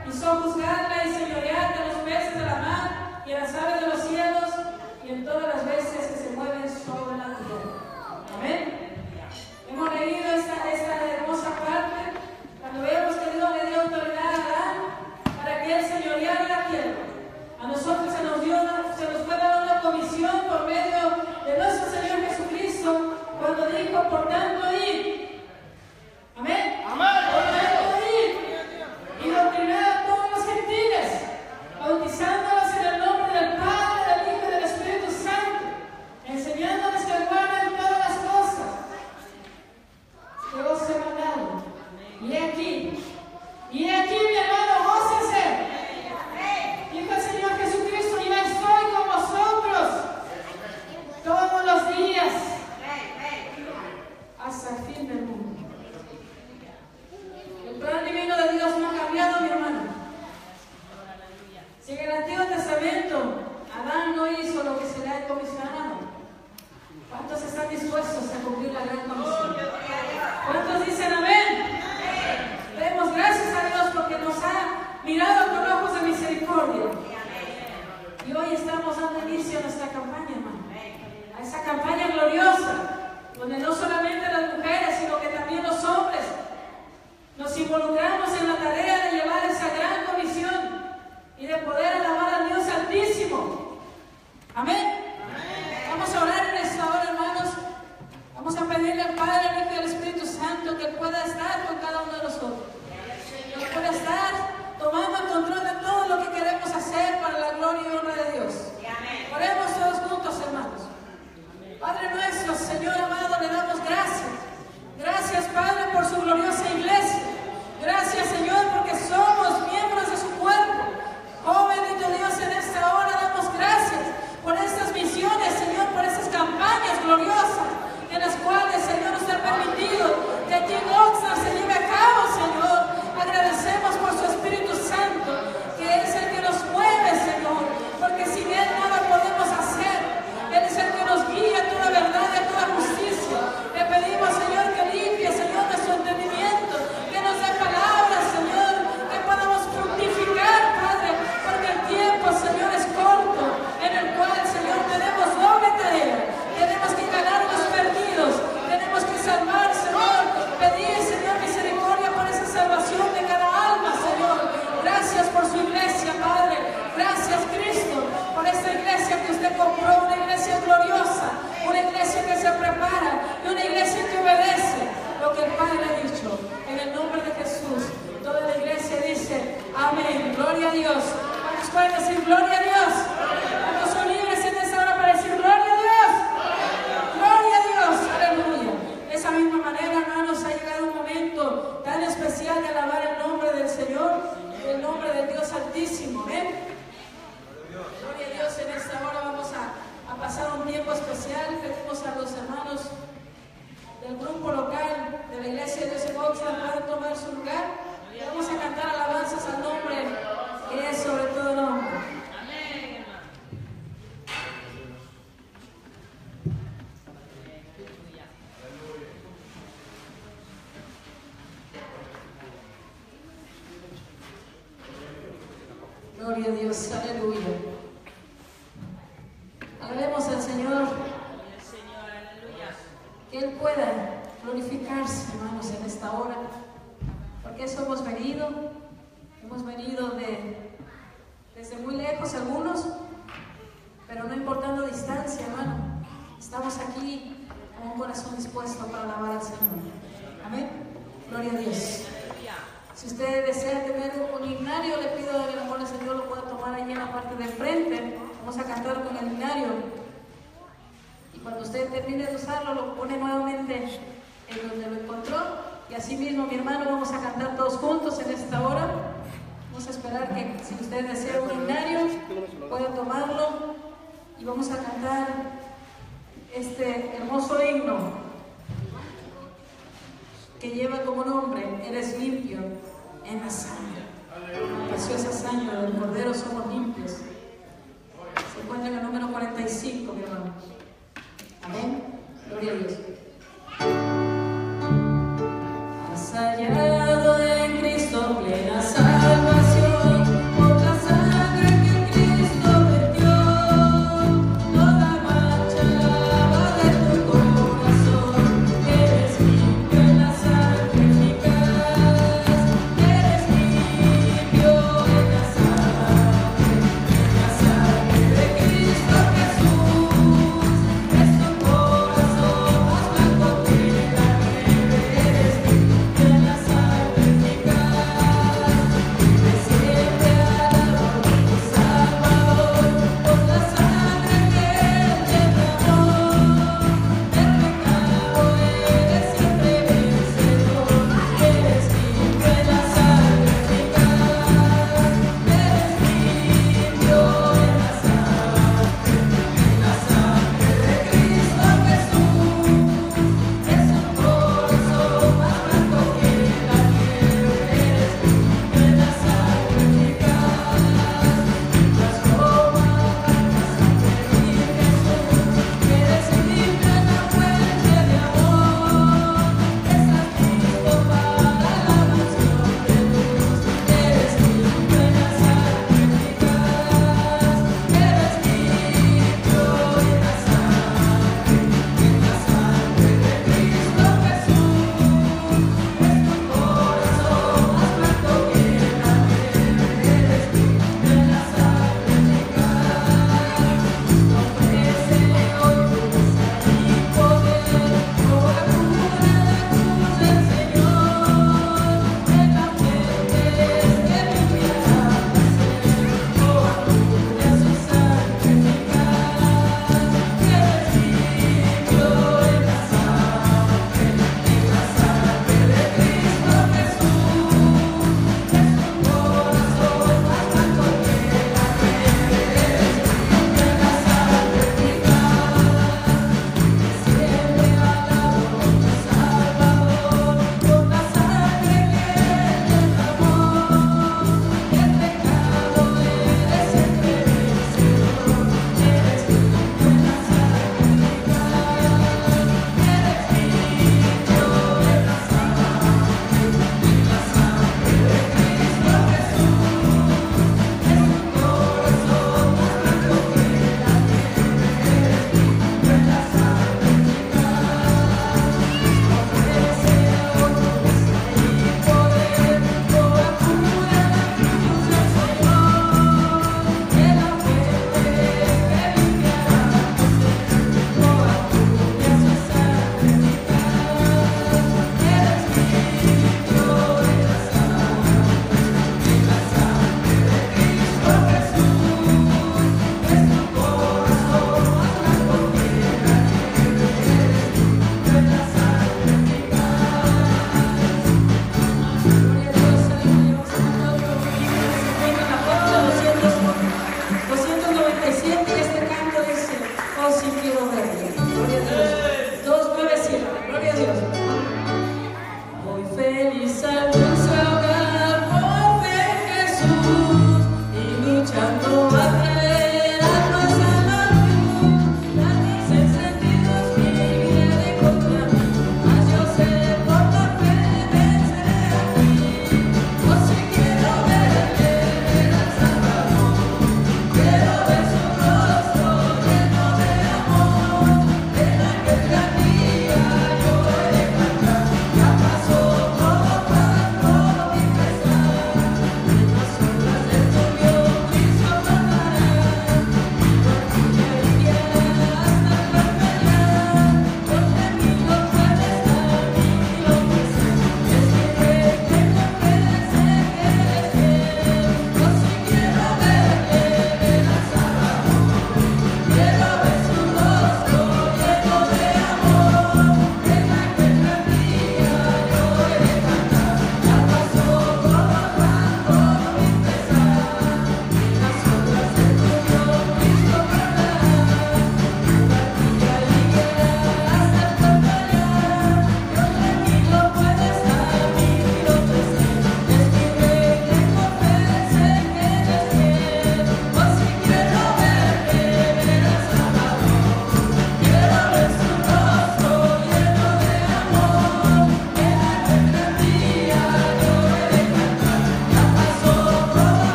Hizo juzgarla y señorear de los peces de la mar y en las aves de los cielos y en todas las bestias que se mueven sobre la tierra. Amén. Hemos leído esta hermosa parte cuando vemos que Dios le dio autoridad a Adán para que él señoreara la tierra. A nosotros se nos fue dada una comisión por medio de nuestro Señor Jesucristo cuando dijo, por tanto, id. Amén. Amén. Por tanto, id y doctrinar a todos los gentiles, bautizándolos en el nombre del Padre, del Hijo y del Espíritu Santo, enseñándoles que guarden todas las cosas que os he mandado. Y aquí, mi hermano, gócese. Dijo el Señor Jesucristo, yo estoy con vosotros todos los días hasta el fin del mundo. El plan divino de Dios no ha cambiado, mi hermano. Si en el Antiguo Testamento Adán no hizo lo que se le ha comisionado, ¿cuántos están dispuestos a cumplir la gran comisión? ¿Cuántos dicen amén? Demos gracias a Dios porque nos ha mirado con ojos de misericordia. Y hoy estamos dando inicio a nuestra campaña, hermano. A esa campaña gloriosa, donde no solamente las mujeres, sino que también los hombres nos involucramos en la tarea de llevar esa gran comisión y de poder alabar al Dios Altísimo. Amén. Vamos a orar en esta hora, hermanos. Vamos a pedirle al Padre, al Hijo y al Espíritu Santo que pueda estar con cada uno de nosotros. Que pueda estar tomando el control de todo lo que queremos hacer para la gloria y honra de Dios. Oremos todos juntos, hermanos. Padre nuestro, Señor amado, le damos gracias. Gracias, Padre, por su gloriosa iglesia. Gracias, Señor, porque somos miembros de su cuerpo. Oh, bendito Dios, en esta hora damos gracias por estas misiones, Señor, por estas campañas gloriosas en las cuales, Señor, nos ha permitido que aquí en Oxnard se lleve a cabo, Señor. Agradecemos por su Espíritu Santo, que es el que nos mueve, Señor, porque sin Él nada podemos hacer. Él es el que nos guía a toda verdad y a toda justicia. Le pedimos, Señor, que limpie, Señor, nuestro entendimiento, que nos dé palabras, Señor, que podamos fructificar, Padre, porque el tiempo, Señor, es corto, en el cual, Señor, tenemos doble tarea. Tenemos que ganar los perdidos, tenemos que salvar, Señor, pedir, Señor, misericordia por esa salvación de cada alma, Señor. Gracias por su iglesia, Padre. Gracias, Cristo, por esta iglesia que usted compró, una iglesia gloriosa, una iglesia que se prepara y una iglesia que obedece lo que el Padre ha dicho. En el nombre de Jesús, toda la iglesia dice amén. Gloria a Dios. ¿Cuántos pueden decir gloria a Dios? ¿Cuántos son libres en esta hora para decir gloria a Dios? Gloria a Dios. Aleluya. De esa misma manera, hermanos, ha llegado un momento tan especial de alabar el nombre del Señor, el nombre del Dios Altísimo. Amén. Gloria a Dios. En esta hora vamos a pasar un tiempo especial. Pedimos a los hermanos del grupo local de la Iglesia de Dios en Oxnard puedan tomar su lugar. Vamos a cantar alabanzas al nombre que es sobre todo nombre. Amén. Gloria a Dios, aleluya. Alabemos al Señor. Que Él pueda glorificarse, hermanos, en esta hora. Porque eso hemos venido desde muy lejos algunos, pero no importando distancia, hermano. Estamos aquí con un corazón dispuesto para alabar al Señor. Amén. Gloria a Dios. Si usted desea tener un himnario, le pido de amor al Señor lo pueda tomar allí en la parte del frente. Vamos a cantar con el himnario. Y cuando usted termine de usarlo, lo pone nuevamente en donde lo encontró. Y así mismo, mi hermano, vamos a cantar todos juntos en esta hora. Vamos a esperar que, si usted desea un himnario, pueda tomarlo. Y vamos a cantar este hermoso himno que lleva como nombre: eres limpio en la sangre. Preciosa sangre del Cordero somos limpios. Se encuentra en el número 45, mi hermano. Amén. Gloria a Dios. Has hallado en Cristo plena salvación.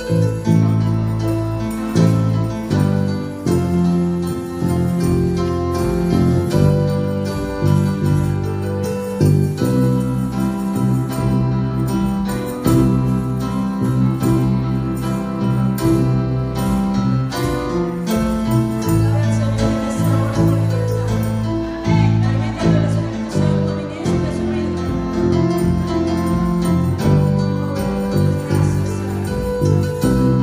Gracias.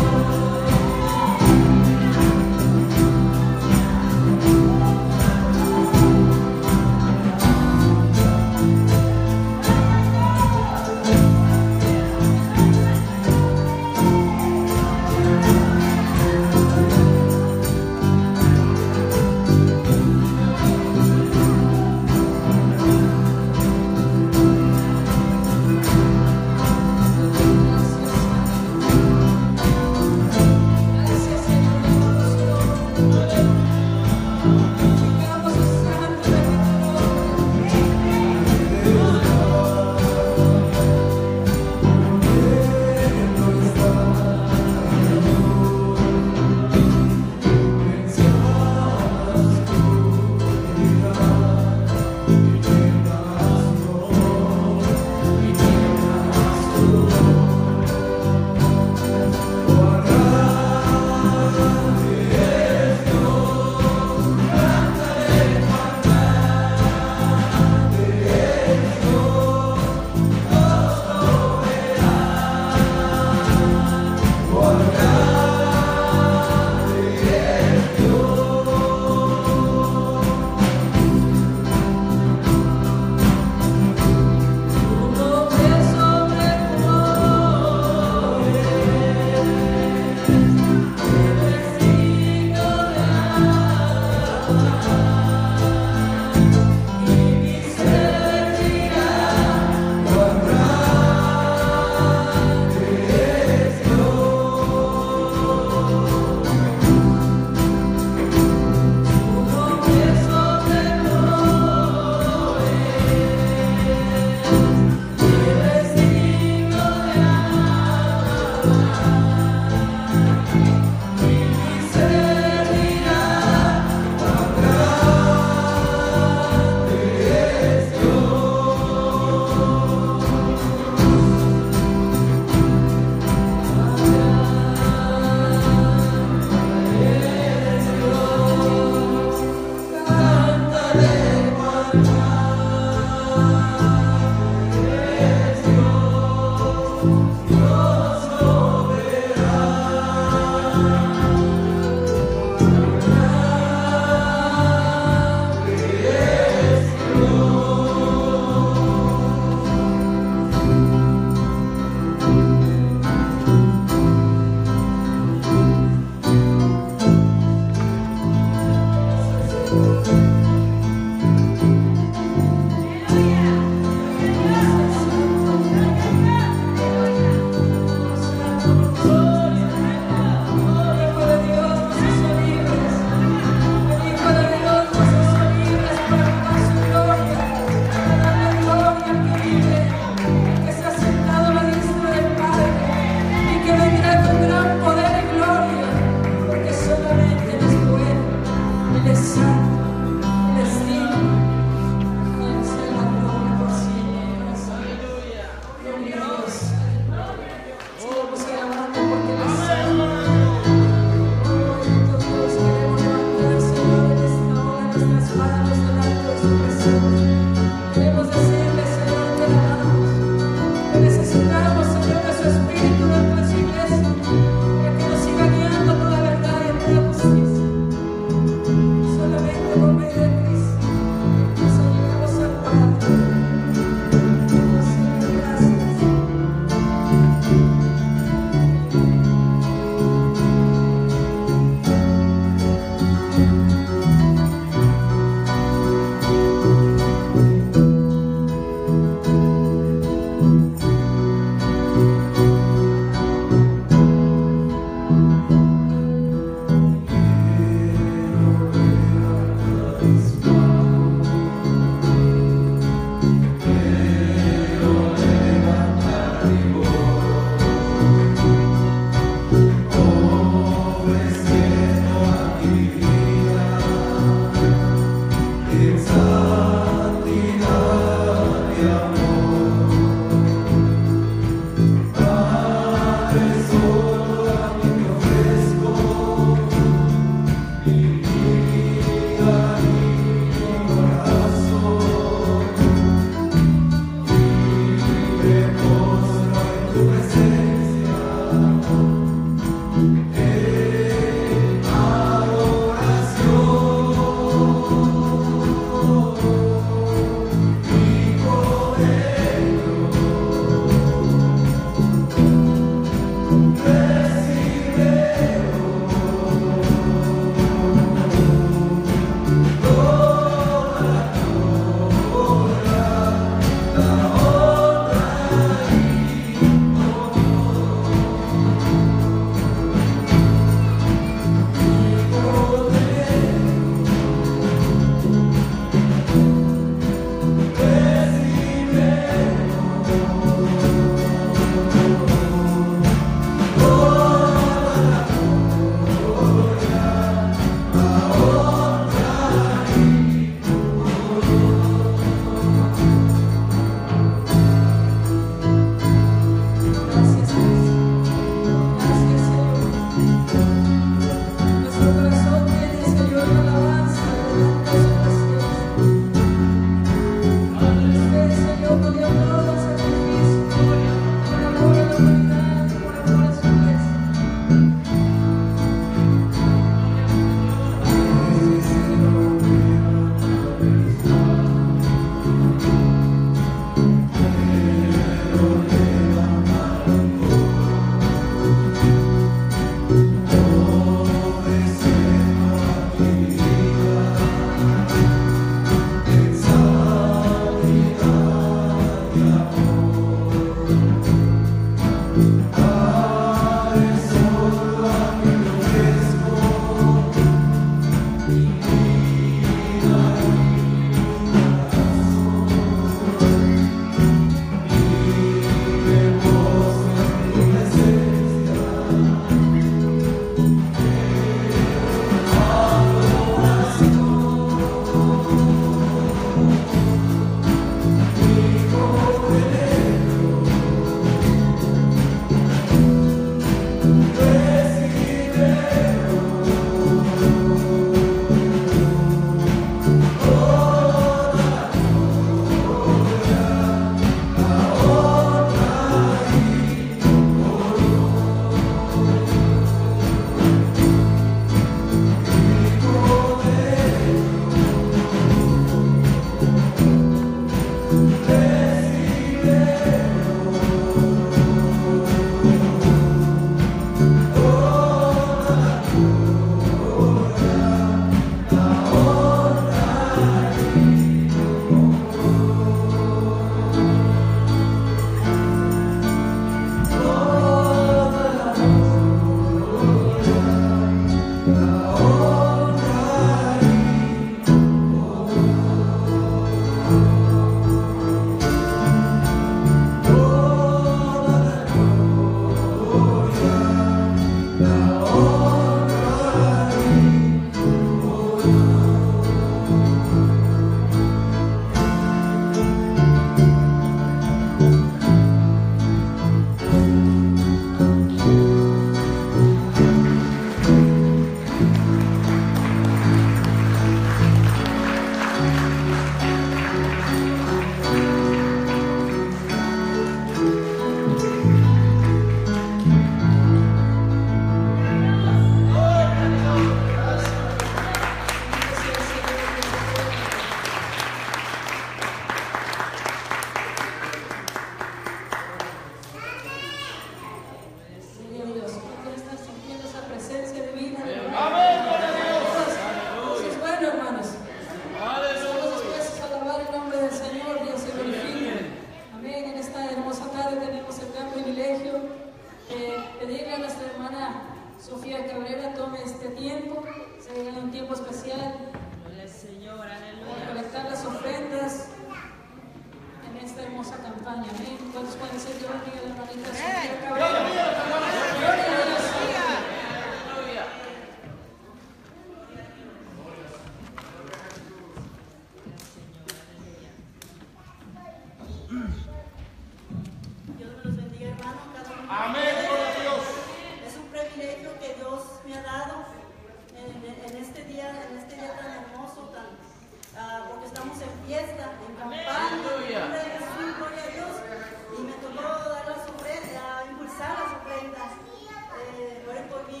Oren por mí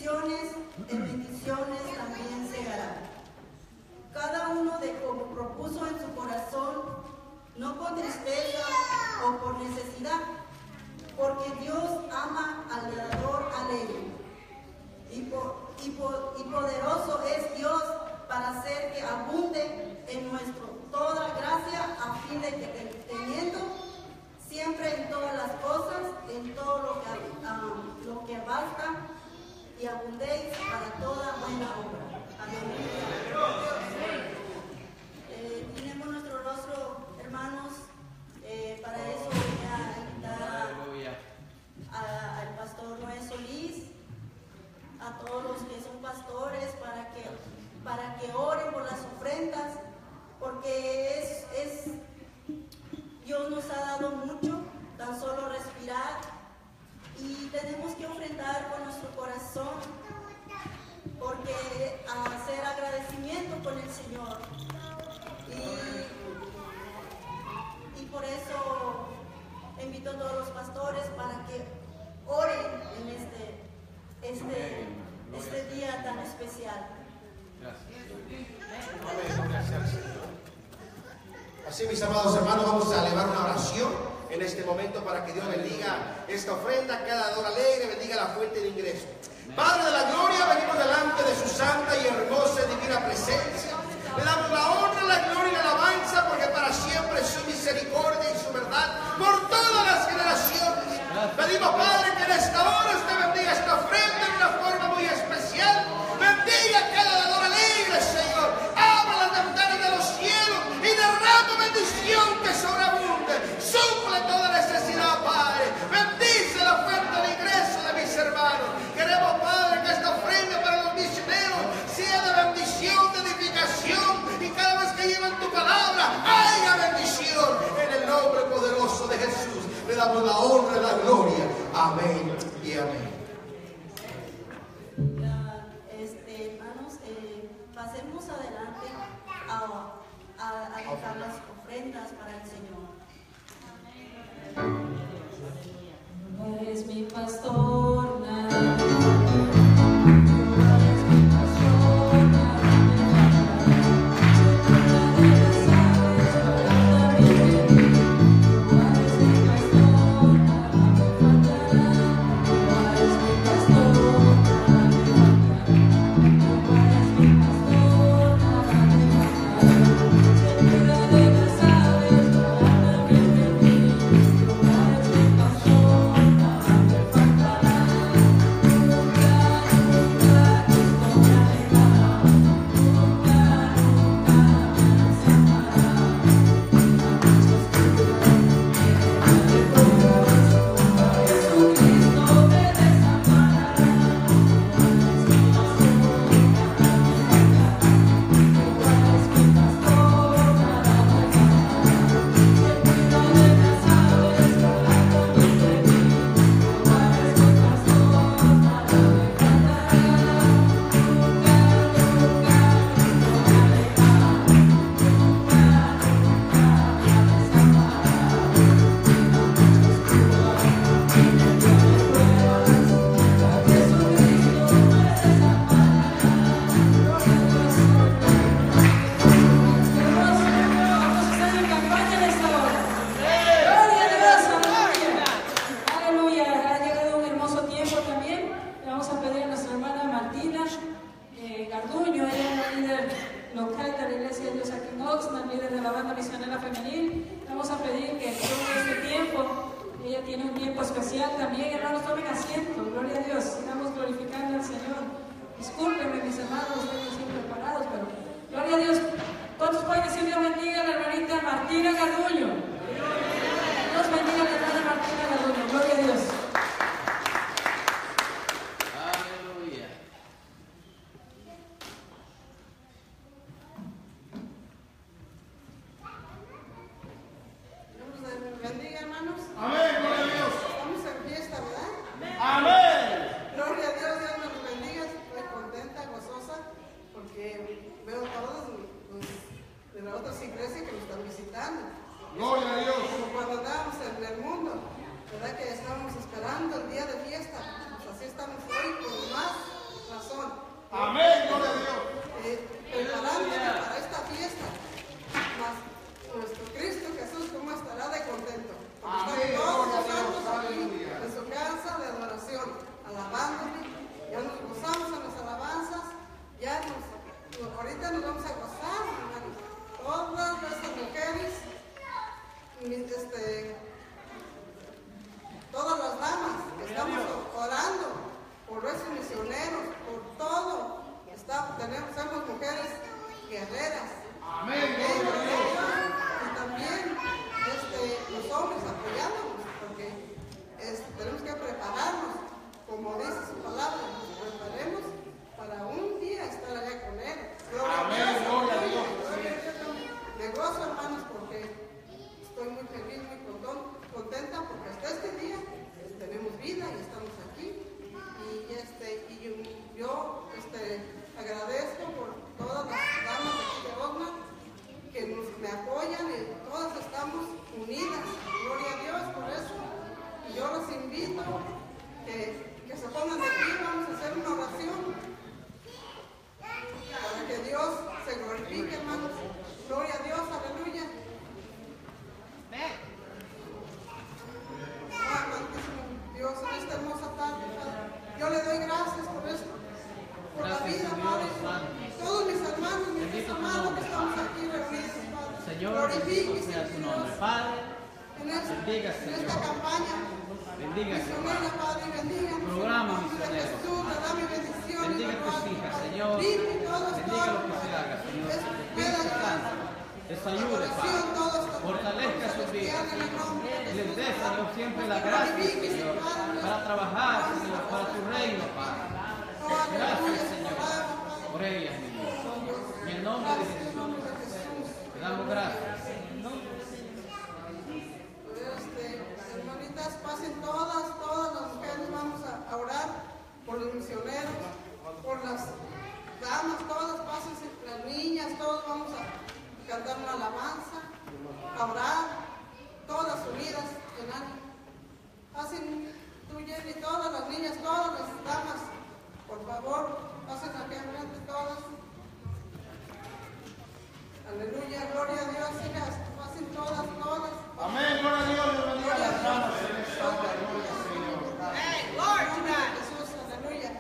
bendiciones en bendiciones también segará. Cada uno de como propuso en su corazón, no con tristeza o por necesidad, porque Dios ama al dador alegre. Y poderoso es Dios para hacer que abunde en nuestro toda gracia, a fin de que teniendo siempre en todas las cosas, en todo lo que basta, y abundéis para toda buena obra. Aleluya. Tenemos nuestro rostro, hermanos. Para eso voy a invitar al pastor Noé Solís, a todos los que son pastores, para que oren por las ofrendas, porque Dios nos ha dado mucho, tan solo respirar, y tenemos que ofrendar con nuestro corazón, porque hacer agradecimiento con el Señor. Y por eso invito a todos los pastores para que oren en este día tan especial. Gracias. Así, mis amados hermanos, vamos a elevar una oración en este momento para que Dios bendiga esta ofrenda, cada dador alegre, bendiga la fuente de ingreso. Padre de la gloria, venimos delante de su santa y hermosa y divina presencia. Le damos la honra, la gloria y la alabanza, porque para siempre es su misericordia y su verdad por todas las generaciones. Pedimos, Padre, que en esta hora usted bendiga esta ofrenda de una forma muy especial. Bendiga cada dador alegre, Señor. Abra las ventanas de los cielos y derrama bendición que sobreabunde. Suple toda necesidad, Padre. Bendice la fuente de ingreso de mis hermanos. Queremos, Padre, que esta ofrenda para los misioneros sea de bendición, de edificación, y cada vez que llevan tu palabra haya bendición. En el nombre poderoso de Jesús le damos la honra y la gloria. Amén y amén. Hermanos, pasemos adelante a dejar las ofrendas para el Señor. Jehová es mi pastor, nada. por la vida, Padre. Todos mis hermanos, mis amados que estamos aquí reunidos, Padre. Señor, Glorifíquese, sea tu Dios, nombre. Padre, bendiga, en Señor. esta campaña. Bendiga, Señor. Misionera, Padre, bendiga. Programa En el nombre de misionero. Jesús, le da mi bendición. Bendiga a tus hijas, Señor. Bendiga lo que se haga, Señor. Que tu Espíritu Santo les ayude, Padre. Fortalezca sus vidas, Señor. Y les dé, Señor, siempre la gracia, Señor, para trabajar, Señor, para tu reino, Padre. Gracias, Señor, por ellas, mi Dios. En el nombre de Jesús, te damos gracias. Hermanitas, pasen todas las mujeres, vamos a orar por los misioneros, por las damas, todas pasen, las niñas, todos vamos a cantar una alabanza, a orar, todas unidas en ánimo. Pasen tú, Jenny, todas las niñas, todas las damas, por favor, pasen aquí enfrente todas. Aleluya, gloria a Dios, hijas, pasen todas. Amén, gloria a Dios, Dios bendiga a las damas en esta hora, gloria al Señor. Hey, glory to God. Jesús, aleluya.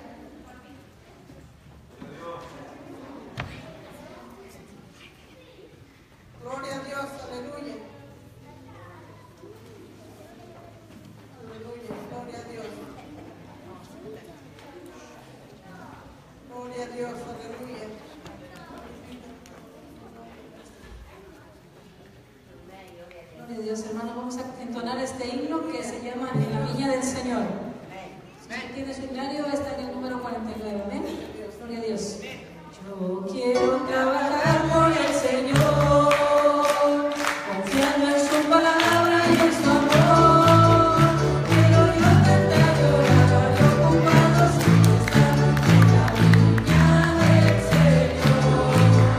Gloria a Dios, aleluya. Aleluya, gloria a Dios. Gloria a Dios, aleluya. Gloria a Dios, hermano, vamos a entonar este himno que se llama En la Viña del Señor. Si usted tiene su himnario, está en el número 49. Amén. Gloria a Dios. Yo quiero trabajar por el Señor, confiando en su palabra y en su amor. Quiero yo cantar y orar y ocupado sin estar en la viña del Señor.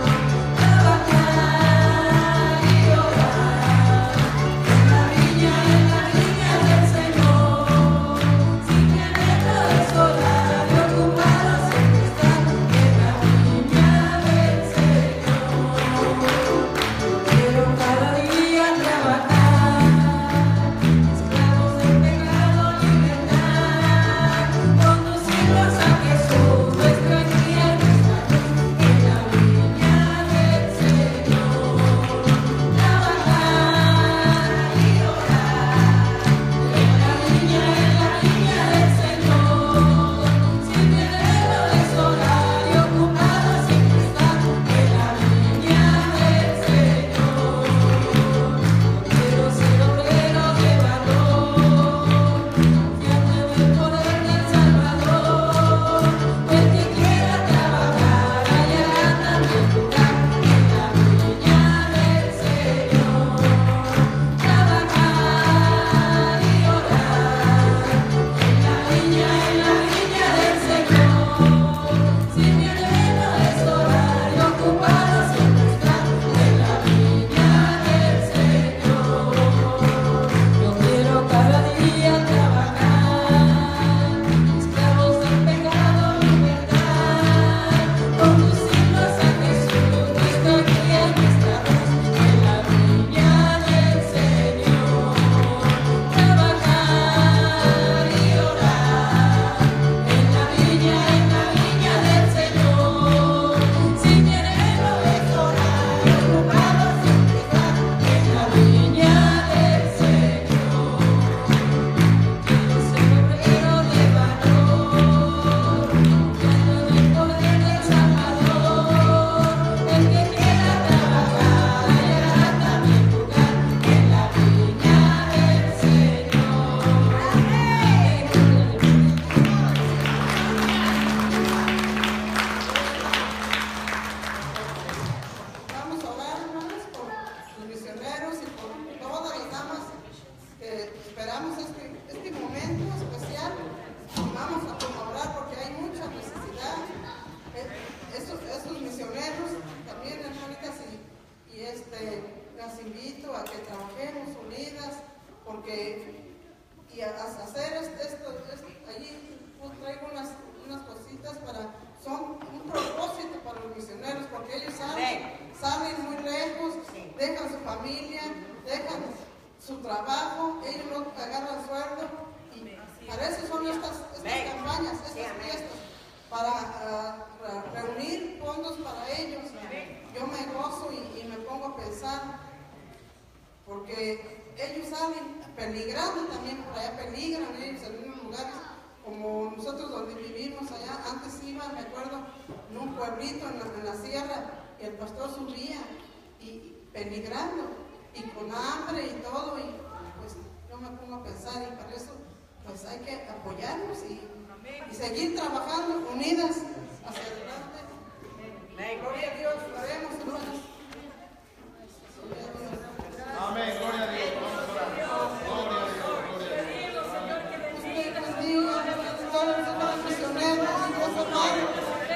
Trabajar y orar en la viña del Señor. Sin tenerlo de solar y ocupado sin estar en la viña del Señor. Quiero cada día trabajar, esclavos del pecado, libertad, conducirlos a Jesús, nuestro guía, nuestra luz, en la viña del Señor. Trabajar y orar en la viña del Señor, sin tenerlo de solar y ocupado siempre estar en la viña del Señor. Quiero ser obrero de valor, confiando en el poder del Salvador. El que quiera trabajar hallará también lugar en la viña del Señor. Trabajar y orar en la viña del Señor, sin tenerlo de solar y ocupado siempre estar en la viña del Señor. Yo quiero cada día trabajar, esclavos del pecado, libertad, conducirlos a Jesús, nuestro guía, nuestra luz, en la viña del Señor. Trabajar y orar en la viña del Señor, sin tenerlo de solar y ocupado siempre estar en la viña del Señor. Quiero ser obrero de valor, confiando en el poder del Salvador. El que quiera trabajar hallará también lugar en la viña del Señor. Vamos a orar, hermanos, por los misioneros y por todas las damas que esperamos este momento especial. Vamos a orar porque hay mucha necesidad. Esos misioneros también, hermanitas, y las invito a que trabajemos unidas y a hacer esto. Allí traigo unas cositas son un propósito para los misioneros, porque ellos salen muy lejos, dejan su familia, dejan su trabajo, ellos no agarran sueldo, y para eso son estas campañas, estas fiestas, para para ellos. Yo me gozo y me pongo a pensar, porque ellos salen peligrando también, por allá peligran ellos en unos lugares, como nosotros donde vivimos allá. Antes iba, me acuerdo, en un pueblito en la sierra, y el pastor subía y peligrando, y con hambre y todo, y pues yo me pongo a pensar, y para eso pues hay que apoyarnos y seguir trabajando unidas hacia adelante. Gloria a Dios, oremos, hermanos. Amén, gloria a Dios. Vamos a orar. Gloria a Dios, gloria a Dios. Usted bendiga todos los hermanos misioneros, los hermanos.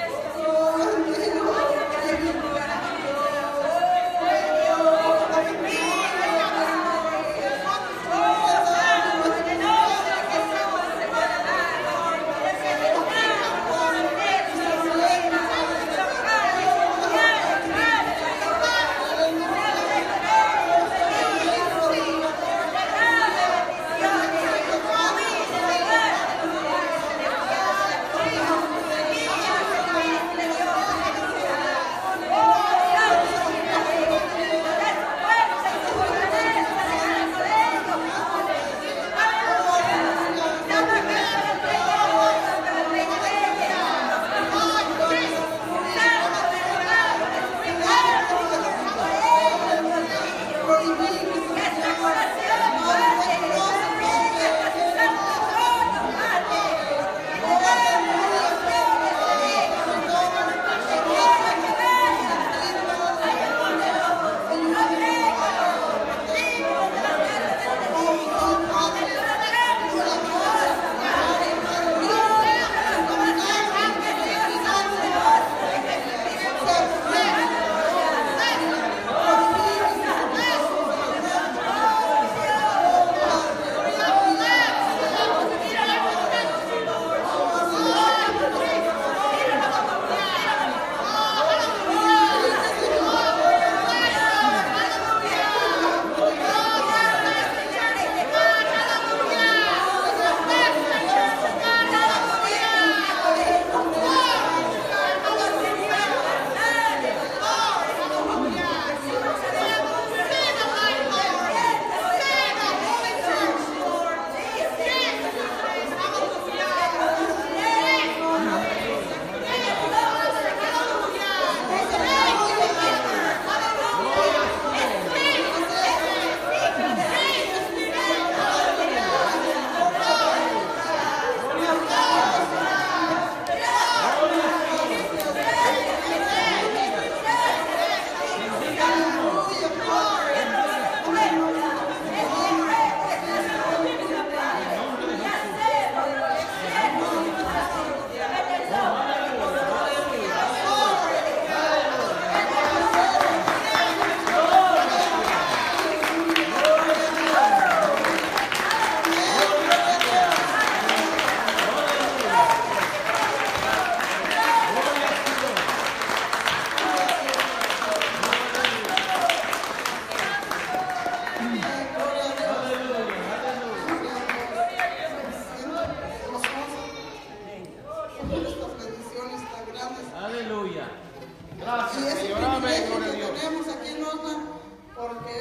Aleluya. Y Gracias, ese Señor. Amén, privilegio gloria a que Dios. tenemos aquí en Osna, porque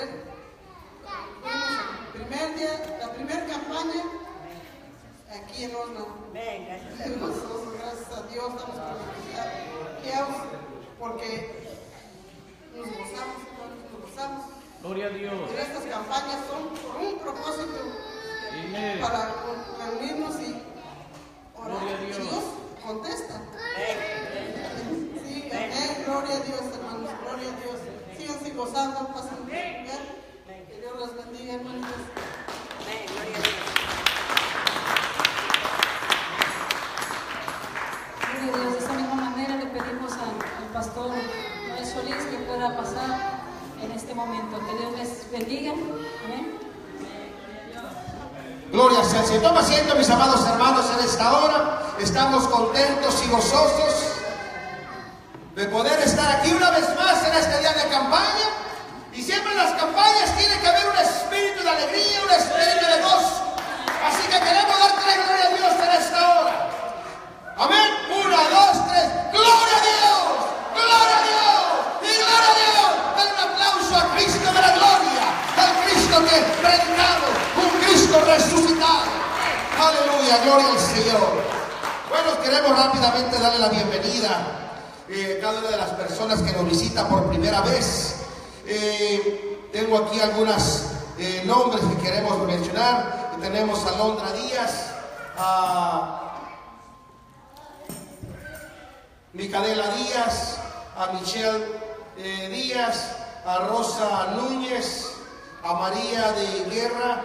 la primera campaña aquí en Osna. Es gozoso, gracias a Dios, estamos privilegiados porque nos gozamos. Gloria a Dios. Pero estas campañas son por un propósito, Amén. para reunirnos y orar. Gloria a Dios. Y Dios contesta. Sí, amén. Gloria a Dios, hermanos. Gloria a Dios. Síganse gozando, pasen bien. Que Dios los bendiga, hermanos. Gloria a Dios. De esta misma manera le pedimos al pastor Noé Solís que pueda pasar en este momento. Que Dios les bendiga. Amén. Gloria sea al Señor. Toma asiento, mis amados hermanos, en esta hora. Estamos contentos y gozosos de poder estar aquí una vez más en este día de campaña. Y siempre en las campañas tiene que haber un espíritu de alegría, un espíritu de gozo. Así que queremos darte la gloria a Dios en esta hora. Amén. 1, 2, 3. ¡Gloria a Dios! ¡Gloria a Dios! Bueno, queremos rápidamente darle la bienvenida a cada una de las personas que nos visitan por primera vez. Tengo aquí algunos nombres que queremos mencionar. Tenemos a Londra Díaz, a Micaela Díaz, a Michelle Díaz, a Rosa Núñez, a María de Guerra,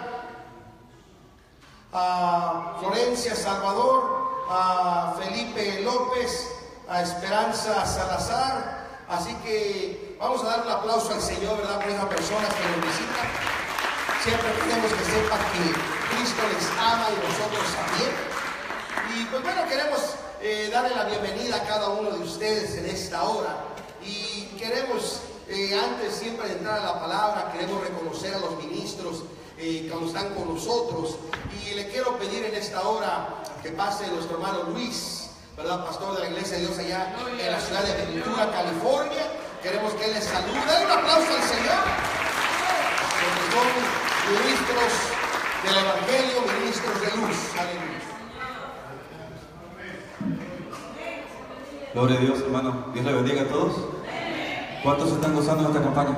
a Florencia Salvador, a Felipe López, a Esperanza Salazar. Así que vamos a dar un aplauso al Señor, ¿verdad?, por esas personas que nos visitan. Siempre queremos que sepan que Cristo les ama y nosotros también. Y pues bueno, queremos darle la bienvenida a cada uno de ustedes en esta hora. Y queremos, antes siempre de entrar a la palabra, queremos reconocer a los ministros que están con nosotros. Y le quiero pedir en esta hora que pase nuestro hermano Luis, ¿verdad?, pastor de la Iglesia de Dios allá en la ciudad de Ventura, California. Queremos que él les salude. Dale un aplauso al Señor. Porque son ministros del Evangelio, ministros de luz. Aleluya. Gloria a Dios, hermano. Dios le bendiga a todos. ¿Cuántos se están gozando en esta campaña?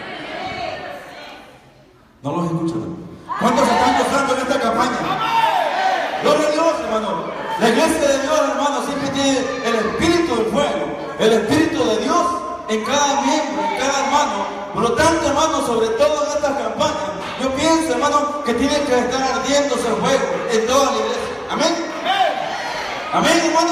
No los escucho. ¿Cuántos se están gozando en esta campaña? Gloria a Dios, hermano. La iglesia de Dios, hermano, siempre tiene el espíritu del fuego, el espíritu de Dios en cada miembro, en cada hermano. Por lo tanto, hermano, sobre todo en estas campañas, yo pienso, hermano, que tiene que estar ardiéndose el fuego en toda la iglesia. Amén. Amén, hermanos.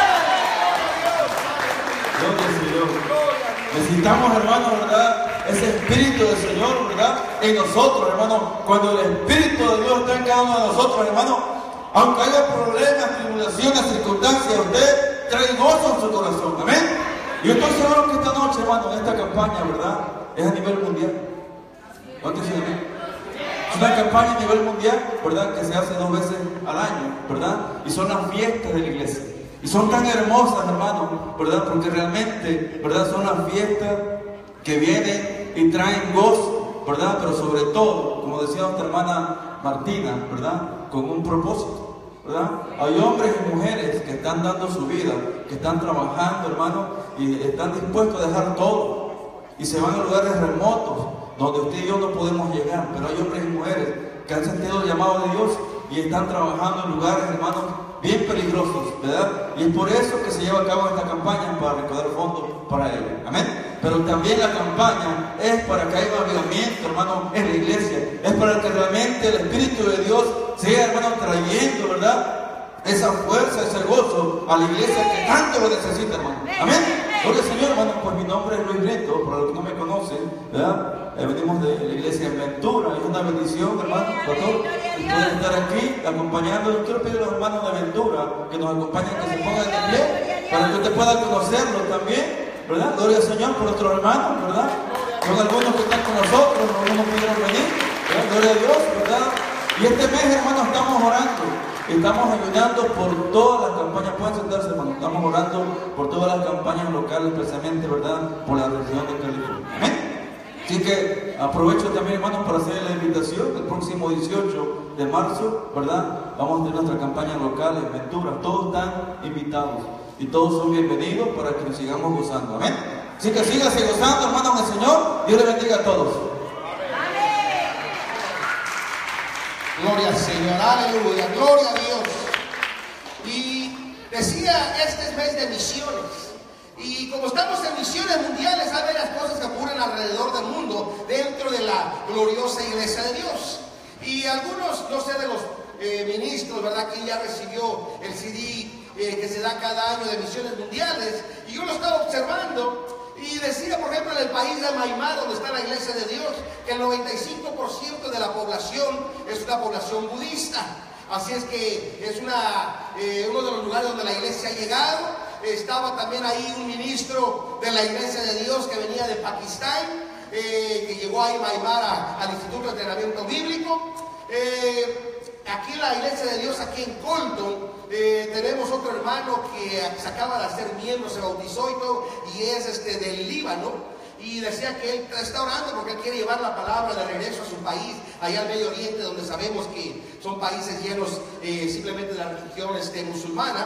Gloria al Señor. Necesitamos, hermano, ¿verdad?, ese espíritu del Señor, ¿verdad?, en nosotros, hermano. Cuando el espíritu de Dios está en cada uno de nosotros, hermano, aunque haya problemas, tribulaciones, circunstancias, usted trae gozo en su corazón. Amén. Y yo estoy seguro que esta noche, hermano, en esta campaña, ¿verdad?, es a nivel mundial. ¿Cuántos dicen amén? Es una campaña a nivel mundial, ¿verdad?, que se hace 2 veces al año, ¿verdad? Y son las fiestas de la iglesia. Y son tan hermosas, hermano, ¿verdad? Porque realmente, ¿verdad?, son las fiestas que vienen y traen gozo, ¿verdad? Pero sobre todo, como decía nuestra hermana Martina, ¿verdad?, con un propósito, ¿verdad? Hay hombres y mujeres que están dando su vida, que están trabajando, hermano, y están dispuestos a dejar todo. Y se van a lugares remotos, donde usted y yo no podemos llegar. Pero hay hombres y mujeres que han sentido el llamado de Dios y están trabajando en lugares, hermanos, bien peligrosos, ¿verdad? Y es por eso que se lleva a cabo esta campaña, para recaudar fondos para ellos. Amén. Pero también la campaña es para que haya un avivamiento, hermano, en la iglesia. Es para que realmente el Espíritu de Dios sea, hermano, trayendo, ¿verdad?, esa fuerza, ese gozo a la iglesia que tanto lo necesita, hermano. Amén. Gloria al Señor, hermano. Pues mi nombre es Luis Brito, para los que no me conocen, ¿verdad? Venimos de la iglesia en Ventura. Es una bendición, hermano, pastor, poder estar aquí acompañando. Yo quiero pedir a los hermanos de Ventura que nos acompañen, que se pongan de pie, para que usted pueda conocerlos también, ¿verdad? Gloria al Señor por nuestros hermanos, ¿verdad? Son algunos que están con nosotros, algunos pudieron venir, ¿verdad? Gloria a Dios, ¿verdad? Y este mes, hermanos, estamos orando. Estamos ayudando por todas las campañas. Pueden sentarse, hermano. Estamos orando por todas las campañas locales, especialmente, ¿verdad?, por la región de California. Amén. Así que aprovecho también, hermanos, para hacer la invitación. El próximo 18 de marzo, ¿verdad?, vamos a tener nuestra campaña local en Ventura. Todos están invitados y todos son bienvenidos para que nos sigamos gozando. Amén. Así que síganse gozando, hermanos, en el Señor. Dios les bendiga a todos. Gloria al Señor, aleluya, gloria a Dios. Y decía, este es mes de misiones. Y como estamos en misiones mundiales, hay varias cosas que ocurren alrededor del mundo dentro de la gloriosa iglesia de Dios. Y algunos, no sé, de los ministros, ¿verdad?, que ya recibió el CD que se da cada año de misiones mundiales. Y yo lo estaba observando. Y decía, por ejemplo, en el país de Myanmar, donde está la iglesia de Dios, que el 95% de la población es una población budista. Así es que es uno de los lugares donde la iglesia ha llegado. Estaba también ahí un ministro de la iglesia de Dios que venía de Pakistán, que llegó ahí a Myanmar al Instituto de Entrenamiento Bíblico. Aquí en la iglesia de Dios, aquí en Colton, tenemos otro hermano que se acaba de hacer miembro, se bautizó y todo, y es del Líbano, y decía que él está orando porque él quiere llevar la palabra de regreso a su país, allá al Medio Oriente, donde sabemos que son países llenos simplemente de la religión musulmana.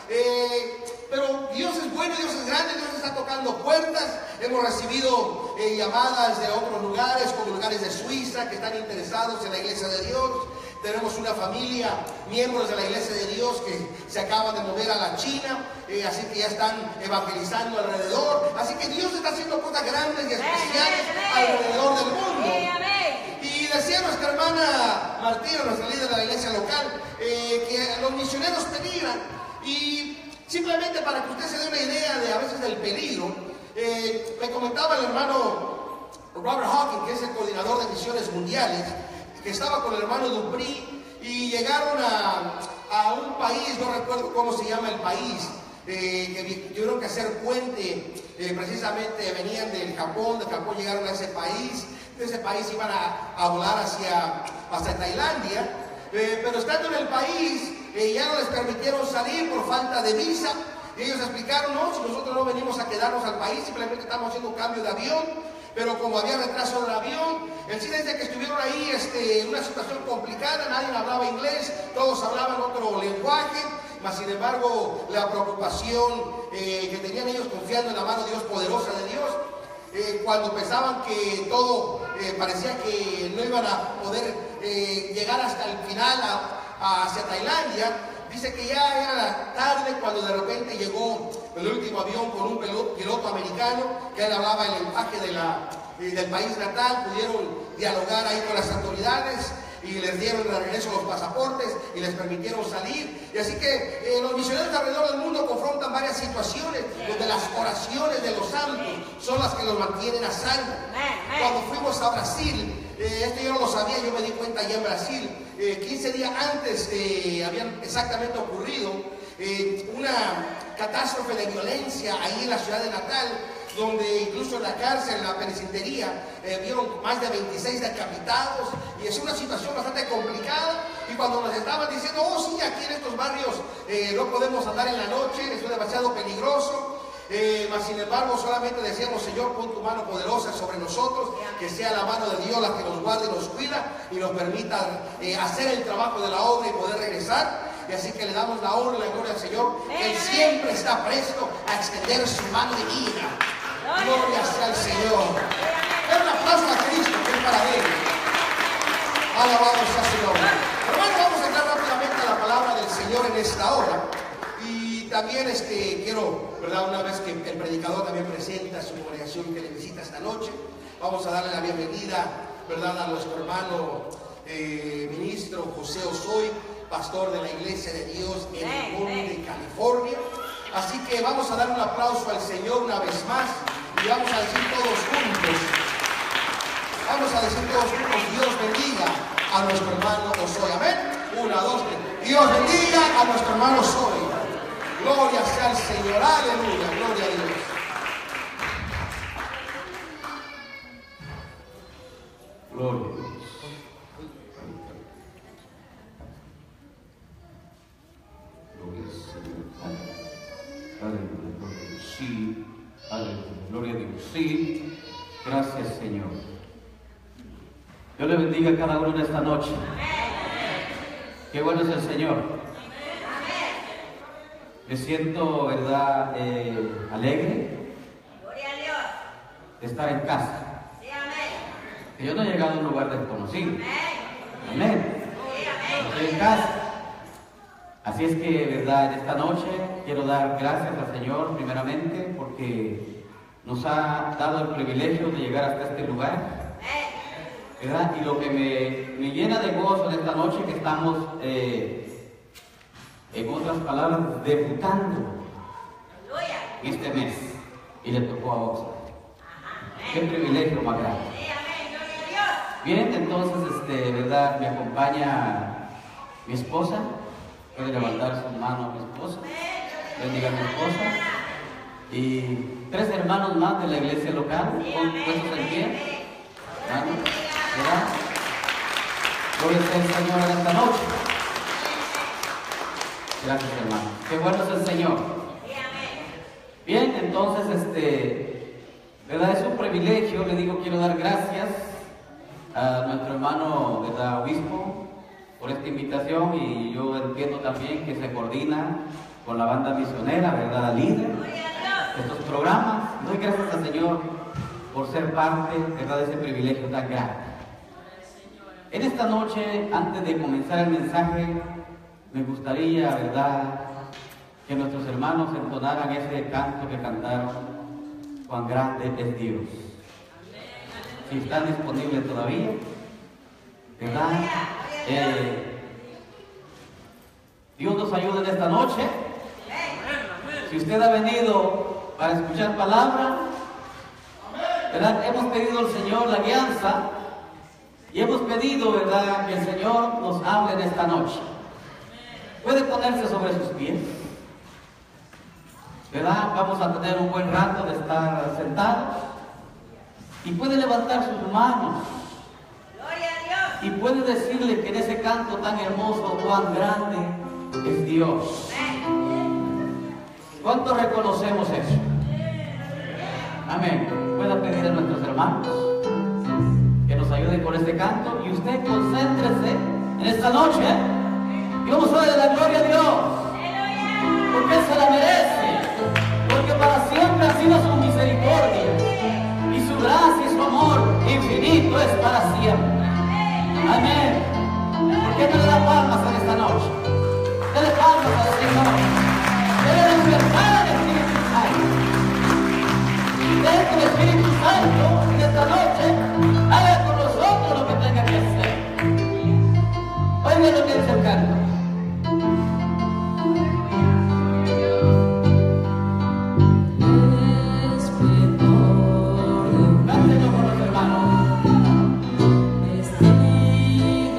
Pero Dios es bueno, Dios es grande, Dios está tocando puertas. Hemos recibido llamadas de otros lugares, como lugares de Suiza, que están interesados en la iglesia de Dios. Tenemos una familia, miembros de la iglesia de Dios, que se acaban de mover a la China, así que ya están evangelizando alrededor. Así que Dios está haciendo cosas grandes y especiales alrededor del mundo. Y decía nuestra hermana Martina, nuestra líder de la iglesia local, que los misioneros peligran. Y simplemente para que usted se dé una idea de a veces del peligro, me comentaba el hermano Robert Hawking, que es el coordinador de misiones mundiales, que estaba con el hermano Dupri y llegaron a un país, no recuerdo cómo se llama el país, que tuvieron que hacer puente, precisamente venían del Japón, de Japón llegaron a ese país, de ese país iban a volar hacia Tailandia, pero estando en el país ya no les permitieron salir por falta de visa. Y ellos explicaron, no, si nosotros no venimos a quedarnos al país, simplemente estamos haciendo cambio de avión, pero como había retraso del avión, el chiste es de que estuvieron ahí una situación complicada, nadie hablaba inglés, todos hablaban otro lenguaje, mas sin embargo la preocupación que tenían ellos confiando en la mano Dios poderosa de Dios, cuando pensaban que todo parecía que no iban a poder llegar hasta el final hacia Tailandia. Dice que ya era la tarde cuando de repente llegó el último avión con un piloto americano que él hablaba el lenguaje del país natal. Pudieron dialogar ahí con las autoridades y les dieron de regreso los pasaportes y les permitieron salir. Y así que los misioneros alrededor del mundo confrontan varias situaciones donde las oraciones de los santos son las que los mantienen a salvo. Cuando fuimos a Brasil, esto yo no lo sabía, yo me di cuenta allá en Brasil, 15 días antes habían exactamente ocurrido una catástrofe de violencia ahí en la ciudad de Natal, donde incluso en la cárcel, en la penitenciaría, vieron más de 26 decapitados, y es una situación bastante complicada. Y cuando nos estaban diciendo, oh sí, aquí en estos barrios no podemos andar en la noche, es demasiado peligroso, mas sin embargo solamente decíamos, Señor, pon tu mano poderosa sobre nosotros, que sea la mano de Dios la que nos guarde y nos cuida y nos permita hacer el trabajo de la obra y poder regresar. Y así que le damos la honra y la gloria al Señor, que Él siempre está presto a extender su mano de vida. Gloria sea al Señor. Den un aplauso a Cristo, que es para Él. Alabado sea el Señor. Hermanos, vamos a entrar rápidamente a la palabra del Señor en esta hora. Y también quiero, ¿verdad? Una vez que el predicador también presenta a su congregación que le visita esta noche, vamos a darle la bienvenida, ¿verdad?, a nuestro hermano ministro José Osoy, pastor de la Iglesia de Dios en el Monte, California. Así que vamos a dar un aplauso al Señor una vez más y vamos a decir todos juntos, Dios bendiga a nuestro hermano Osoy. Amén. 1, 2, 3. Dios bendiga a nuestro hermano Osoy. Gloria sea al Señor. Aleluya. Gloria a Dios. Gloria a Dios. Aleluya, gloria a Dios. Sí, aleluya, gloria a Dios. Sí, gracias, Señor. Dios le bendiga a cada uno en esta noche. Qué bueno es el Señor. Me siento, ¿verdad?, alegre de estar en casa. Que yo no he llegado a un lugar desconocido. Amén. Estoy en casa. Así es que, ¿verdad?, en esta noche quiero dar gracias al Señor primeramente porque nos ha dado el privilegio de llegar hasta este lugar, ¿verdad? Y lo que me llena de gozo en esta noche que estamos, en otras palabras, debutando este mes y le tocó a vos. Qué privilegio más grande. Bien, entonces, ¿verdad?, me acompaña mi esposa. Puede levantar su mano a mi esposa. Bendiga a mi esposa. Y 3 hermanos más de la iglesia local. Puestos en pie. ¿Verdad? Gloria sea el Señor en esta noche. Gracias, hermanos. Qué bueno es el Señor. Bien, entonces, ¿verdad?, es un privilegio. Le digo, quiero dar gracias a nuestro hermano, ¿verdad?, obispo, por esta invitación, y yo entiendo también que se coordina con la banda misionera, ¿verdad? La líder de estos programas. Doy gracias al Señor por ser parte, ¿verdad?, de ese privilegio tan grande. En esta noche, antes de comenzar el mensaje, me gustaría, ¿verdad?, que nuestros hermanos entonaran ese canto que cantaron, cuán grande es Dios. Si están disponibles todavía, ¿verdad? Dios nos ayude en esta noche. Si usted ha venido para escuchar palabra, ¿verdad?, hemos pedido al Señor la guianza y hemos pedido, ¿verdad?, que el Señor nos hable en esta noche. Puede ponerse sobre sus pies, ¿verdad? Vamos a tener un buen rato de estar sentados y puede levantar sus manos y puede decirle que en ese canto tan hermoso, cuán grande es Dios. ¿Cuántos reconocemos eso? Amén. Pueda pedir a nuestros hermanos que nos ayuden con este canto y usted concéntrese en esta noche y vamos a darle la gloria a Dios, porque Él se la merece, porque para siempre ha sido su misericordia y su gracia y su amor infinito es para siempre. Amén. ¿Por qué no le da palmas en esta noche? Dele palmas al Señor. Dele libertad al Espíritu Santo. Deje que el Espíritu Santo en esta noche haga con nosotros lo que tenga que hacer. Oiga lo que dice el canto. Cántelo con los hermanos.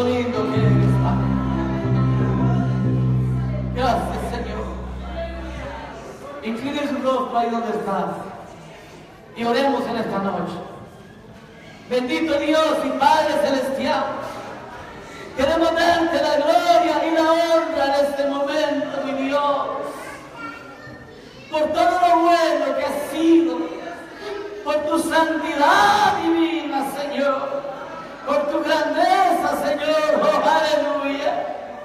lindo que eres, Padre. Gracias, Señor. Incline su rostro ahí donde estás y oremos en esta noche. Bendito Dios y Padre Celestial, queremos darte la gloria y la honra en este momento, mi Dios, por todo lo bueno que has sido, por tu santidad divina, Señor, por tu grandeza, Señor, oh aleluya.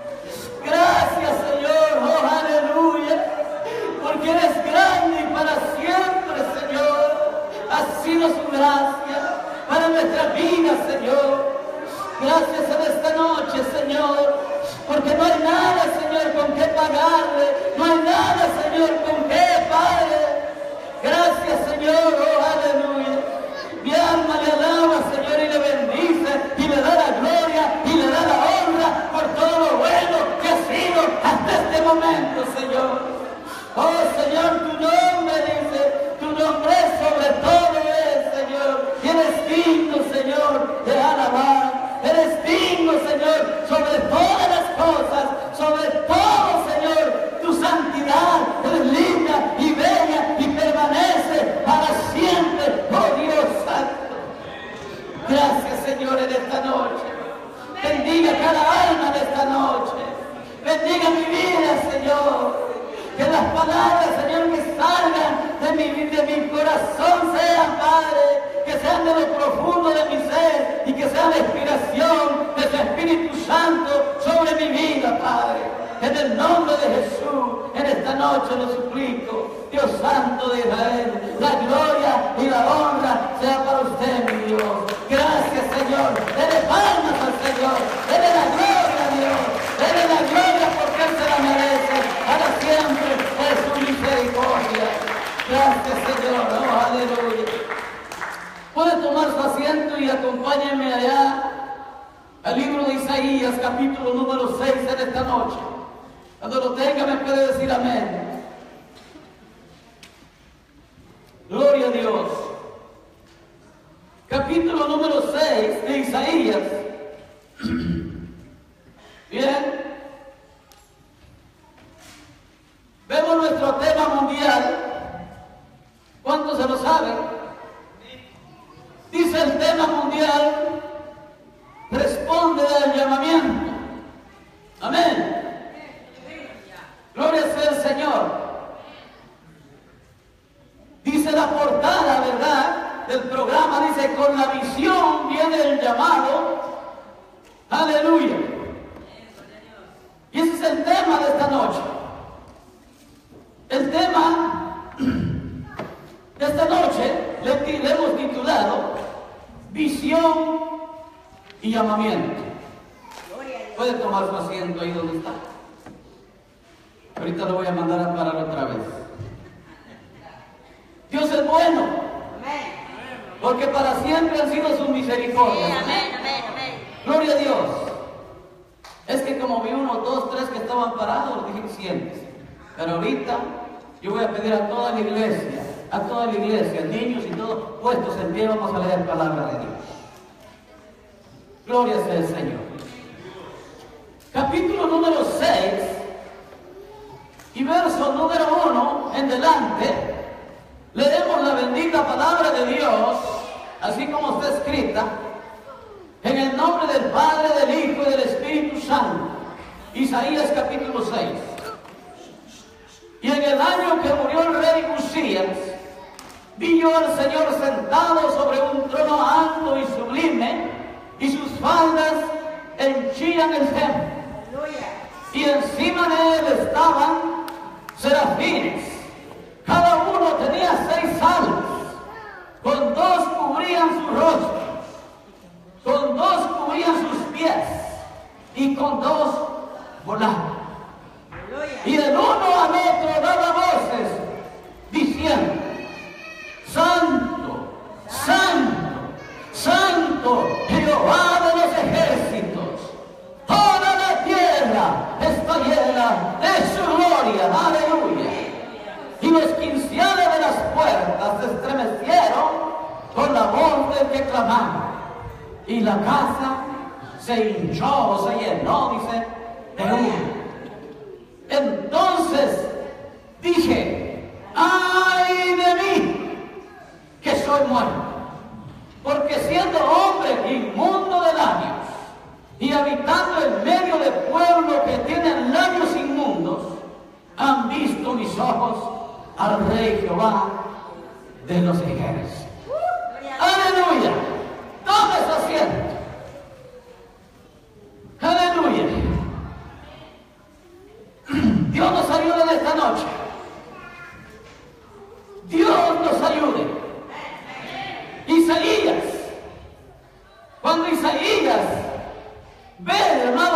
Gracias, Señor, oh aleluya, porque eres grande y para siempre, Señor, ha sido su gracia para nuestra vida, Señor. Gracias en esta noche, Señor, porque no hay nada, Señor, con qué pagarle, no hay nada, Señor, con qué, Padre. Gracias, Señor, oh aleluya. Mi alma le alaba, Señor, y le bendice, y le da la gloria, y le da la honra por todo lo bueno que ha sido hasta este momento, Señor. Oh, Señor, tu nombre dice, tu nombre sobre todo es, Señor, y eres digno, Señor, de alabar. Eres digno, Señor, sobre todas las cosas, sobre todo, Señor, tu santidad es linda y bella y permanece para siempre, oh Dios santo. Gracias, Señor, en esta noche. Bendiga cada alma de esta noche. Bendiga mi vida, Señor. Que las palabras, Señor, que salgan de mi corazón sean, Padre, que sean de lo profundo de mi ser y que sea la inspiración de tu Espíritu Santo sobre mi vida, Padre. En el nombre de Jesús, en esta noche lo suplico, Dios Santo de Israel, la gloria y la honra sea para usted, mi Dios. Gracias, Señor. Dele palmas al Señor. Dele la gloria a Dios. Dele la gloria porque Él se la merece. Para siempre es su misericordia. Gracias, Señor. Oh, aleluya. Puede tomar su asiento y acompáñenme allá al libro de Isaías, capítulo número 6 en esta noche. Cuando lo tenga me puede decir amén. Gloria a Dios. Capítulo número 6 de Isaías. Bien. Vemos nuestro tema mundial. ¿Cuántos se lo saben? Dice el tema mundial: responde al llamamiento. Amén. Gloria sea el Señor. Dice la portada, ¿verdad?, del programa, dice: con la visión viene el llamado. Aleluya. Y ese es el tema de esta noche. El tema de esta noche le hemos titulado Visión y Llamamiento. Puede tomar su asiento ahí donde está. Ahorita lo voy a mandar a parar otra vez. Dios es bueno, porque para siempre han sido sus misericordias. Gloria a Dios. Es que como vi 1, 2, 3 que estaban parados, les dije: siéntese. Pero ahorita yo voy a pedir a toda la iglesia, niños y todos puestos en pie, vamos a leer palabra de Dios. Gloria sea el Señor. Capítulo número 6 y verso número 1 en delante, leemos la bendita palabra de Dios, así como está escrita, en el nombre del Padre, del Hijo y del Espíritu Santo. Isaías capítulo 6. Y en el año que murió el rey Usías, vi yo al Señor sentado sobre un trono alto y sublime, y sus faldas henchían el templo. Y encima de él estaban serafines. Cada uno tenía 6 alas. Con 2 cubrían sus rostros, con 2 cubrían sus pies, y con 2 volaban. Y el uno al otro daba voces, diciendo: Santo, Santo, Santo, Jehová de los ejércitos. Toda la tierra está llena de su gloria. Aleluya. Y los quinciales de las puertas se estremecieron con la voz del que clamaba, y la casa se hinchó o se llenó, dice, de humo. Entonces dije, ¡ay de mí, que soy muerto! Porque siendo hombre inmundo de labios y habitando en medio de pueblo que tienen labios inmundos, han visto mis ojos al Rey Jehová de los ejércitos. ¡Aleluya! Tome su asiento. ¡Aleluya! Dios nos ayude en esta noche. Dios nos ayude. Isaías, cuando Isaías ve, hermano,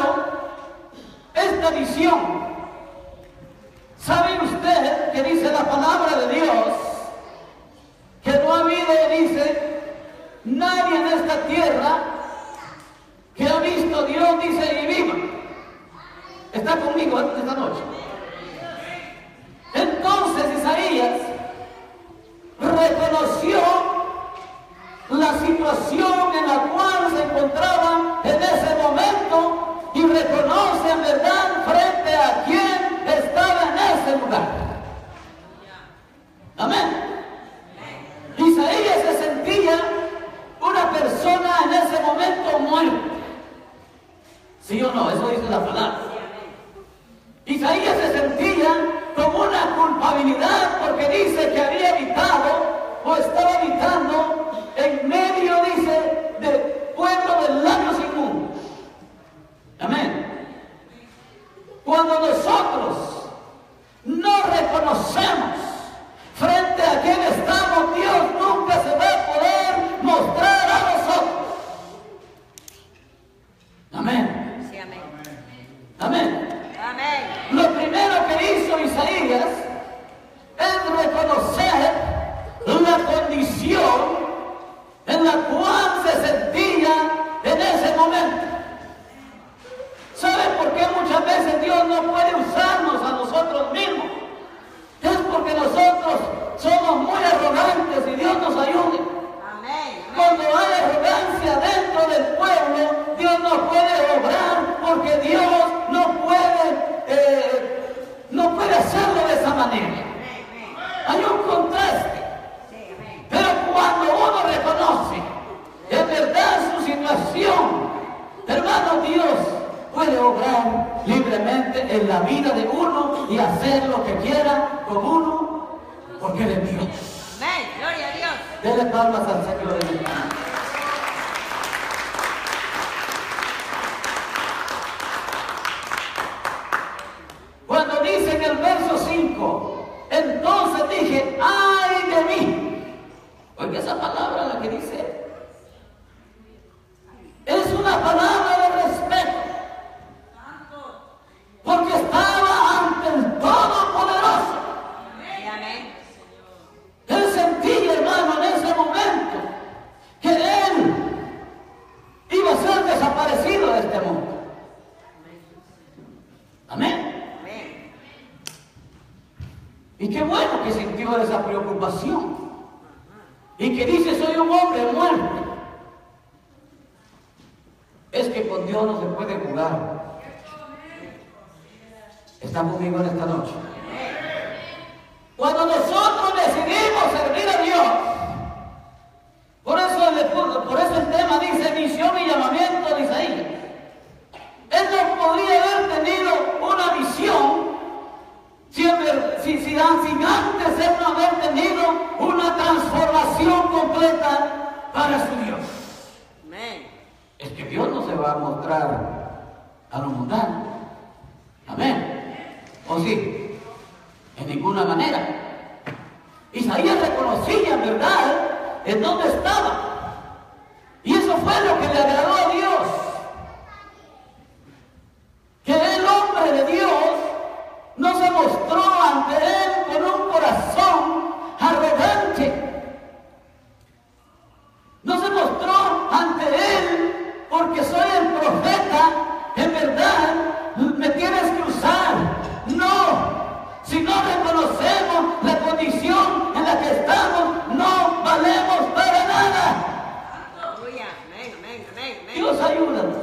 esta visión, ¿sabe usted que dice la palabra de Dios que no ha habido, dice, nadie en esta tierra que ha visto a Dios, dice, y viva? ¿Está conmigo esta noche? Entonces Isaías reconoció la situación en la cual se encontraba en ese momento y reconoce en verdad frente a quien estaba en ese lugar. Amén. Isaías se sentía una persona en ese momento muerta. ¿Sí o no? Eso dice la palabra. Isaías se sentía como una culpabilidad porque dice que había habitado o estaba habitando en medio, dice, del pueblo de labios inmundos. Amén. Cuando nosotros no reconocemos frente a quien estamos, Dios nunca se va a poder mostrar a nosotros. Amén. Sí, amén. Amén. Amén. Lo primero que hizo Isaías es reconocer la condición en la cual se sentía en ese momento. ¿Saben por qué muchas veces Dios no puede usarnos a nosotros mismos? Es porque nosotros somos muy arrogantes y Dios nos ayude. Amén. Cuando hay arrogancia dentro del pueblo, Dios no puede obrar porque Dios no puede hacerlo de esa manera. Hay un contraste. Pero cuando uno reconoce en verdad su situación, hermano, Dios puede obrar libremente en la vida de uno y hacer lo que quiera con uno, porque Él es Dios. Amén. Gloria a Dios. Denle palmas al Señor de mi alma. Cuando dice en el verso 5, entonces dije, ¡ay de mí! Porque esa palabra, la que dice, es una palabra de respeto. Porque estaba ante el Todopoderoso. Amén. Él sentía, hermano, en ese momento que él iba a ser desaparecido de este mundo. Amén. Amén. Y qué bueno que sintió esa preocupación. Y que dice, soy un hombre muerto. Es que con Dios no se puede jugar. ¿Está conmigo en esta noche? Cuando nosotros decidimos servir a Dios, por eso el tema dice misión y llamamiento de Isaías. Él no podría haber tenido una visión sin antes él no haber tenido una transformación completa para su Dios. Amén. Es que Dios no se va a mostrar a lo mundano. Amén. ¿O sí? En ninguna manera. Isaías reconocía en verdad en dónde estaba. Y eso fue lo que le agradó a Dios. Que el hombre de Dios no se mostró ante él con un corazón arrogante. No se mostró ante él porque soy el profeta, en verdad me tienes que usar. No, si no reconocemos la condición en la que estamos, no valemos para nada. Aleluya. Amén, amén, amén, amén. Dios ayúdanos.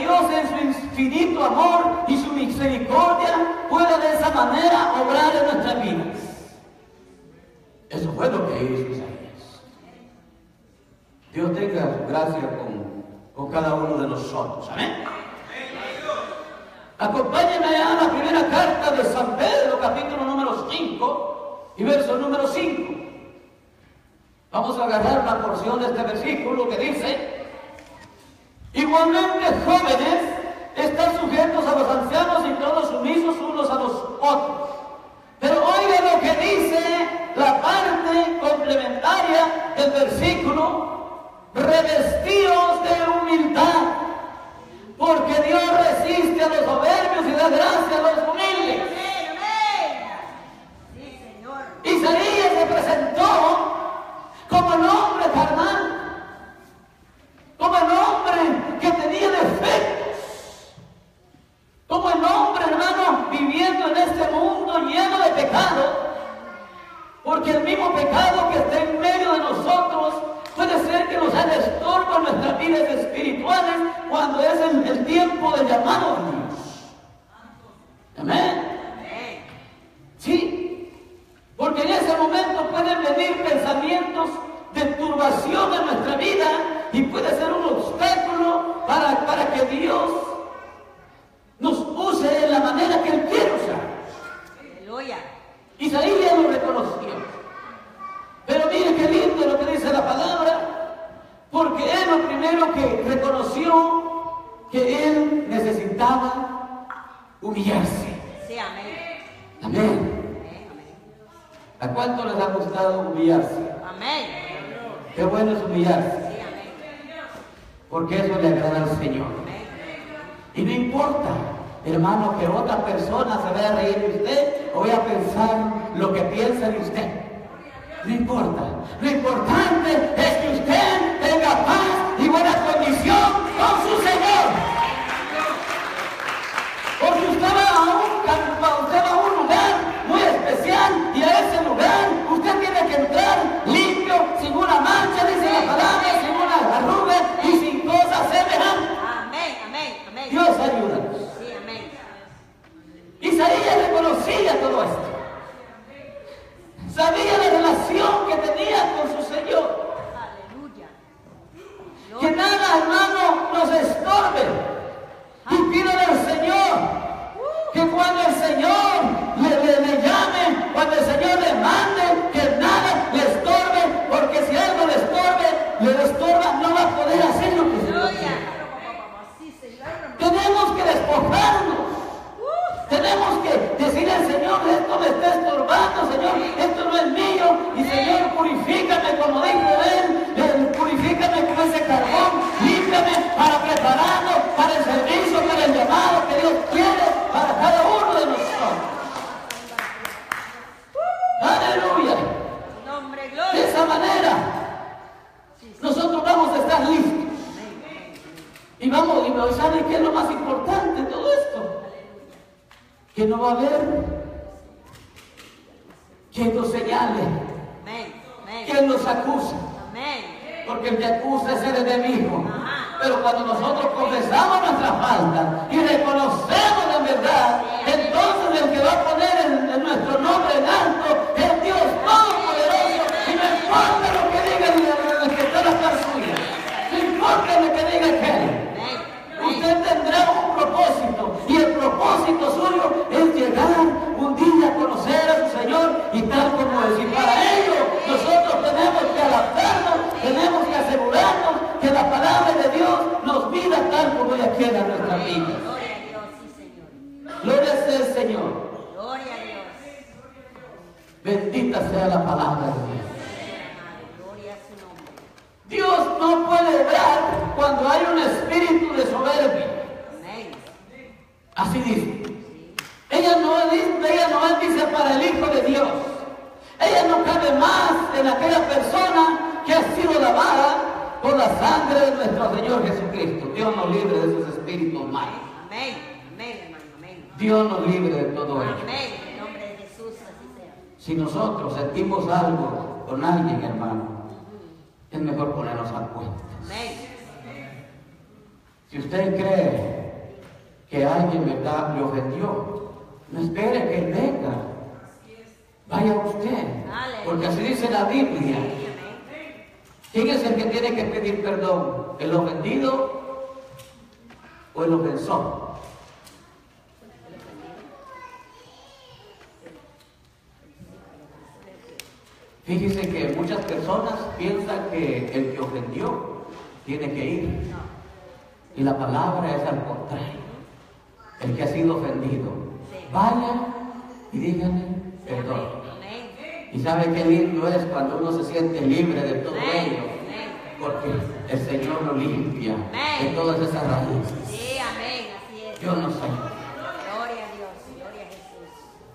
Dios en su infinito amor y su misericordia pueda de esa manera obrar en nuestras vidas. Eso fue lo que hizo Isaías. Dios tenga su gracia con cada uno de nosotros. Amén. Acompáñenme a la primera carta de San Pedro, capítulo número 5 y verso número 5. Vamos a agarrar una porción de este versículo que dice: igualmente, jóvenes, están sujetos a los ancianos y todos sumisos unos a los otros. Pero oiga lo que dice la parte complementaria del versículo: revestidos de humildad, porque Dios resiste a los soberbios y da gracia a los humildes. Sí, Señor. Isaías se presentó como el hombre carnal, como el hombre que tenía defectos, como el hombre, hermano, viviendo en este mundo lleno de pecado, porque el mismo pecado que está en medio de nosotros puede ser que nos haga estorbo en nuestras vidas espirituales cuando es el tiempo del llamado a Dios. Amén. Sí, porque en ese momento pueden venir pensamientos de turbación en nuestra vida y puede ser un obstáculo para que Dios nos use de la manera que Él quiere usar. Aleluya. Isaías lo reconoció. Pero mire qué lindo lo que dice la palabra, porque él lo primero que reconoció que él necesitaba humillarse. Sí, amén. Amén. Amén. ¿A cuánto les ha gustado humillarse? Amén. Qué bueno es humillarse, Sí, amén. porque eso le agrada al Señor. Y no importa, hermano, que otra persona se vaya a reír de usted o vaya a pensar lo que piensa de usted. No importa. Lo importante es que usted tenga paz y buena condición con su Señor. Porque usted va a un lugar muy especial y a ese lugar usted tiene que entrar limpio, sin una mancha, dice la palabra, sin una arruga y sin cosas semejantes. Amén, amén, amén. Dios ayúdanos. Sí, amén. Isaías reconocía todo esto. Sabía la relación que tenía con su Señor. Aleluya. Que nada, hermano, nos estorbe. Y pídale al Señor que cuando el Señor le llame, cuando el Señor le mande, que nada le estorbe, porque si algo le estorba, no va a poder hacer lo que se le quiere. Sí, Señor. Tenemos que despojarnos. Tenemos que decirle al Señor: esto me está estorbando, Señor, esto no es mío, y Señor, purifícame, como dijo él, purifícame con ese carbón, límpiame para prepararnos para el servicio, para el llamado que Dios quiere para cada uno de nosotros. Aleluya. Nombre, De gloria. esa manera nosotros vamos a estar listos. Y ¿saben qué es lo más importante de todo esto? Que no va a haber quien nos señale, Amén. Amén. quien nos acusa, Amén. porque el que acusa es el enemigo. Ajá. Pero cuando nosotros confesamos nuestra falta y reconocemos la verdad, entonces el que va a poner en nuestro nombre en alto es Dios Todopoderoso. Y no importa lo que diga el que está en la par suya, no importa lo que diga aquel. Usted tendrá un propósito, y el propósito suyo es llegar un día a conocer a su Señor, y tal como decir, para ello nosotros tenemos que adaptarnos, tenemos que asegurarnos que la palabra de Dios nos mida tal como ella quiera en nuestra vida. Gloria a Dios, sí, Señor. Gloria sea el Señor. Gloria a Dios. Bendita sea la palabra de Dios. Gloria a su nombre. Dios no puede obrar cuando hay un espíritu de soberbia. Amén. Así dice. Ella no dice para el Hijo de Dios. Ella no cabe más en aquella persona que ha sido lavada por la sangre de nuestro Señor Jesucristo. Dios nos libre de esos espíritus malos. Amén. Amén, hermano. Amén. Dios nos libre de todo ello. Amén. En nombre de Jesús, así sea. Si nosotros sentimos algo con alguien, hermano, es mejor ponernos a cuenta. Amén. Si usted cree que alguien, ¿verdad?, le ofendió. No espere que él venga. Vaya usted. Porque así dice la Biblia. ¿Quién es el que tiene que pedir perdón? ¿El ofendido o el ofensor? Fíjese que muchas personas piensan que el que ofendió tiene que ir. Y la palabra es al contrario. El que ha sido ofendido, vaya y dígale perdón. Y sabe qué lindo es cuando uno se siente libre de todo ello. Porque el Señor lo limpia de todas esas raíces. Sí, amén, así es. Yo no sé. Gloria a Dios, gloria a Jesús.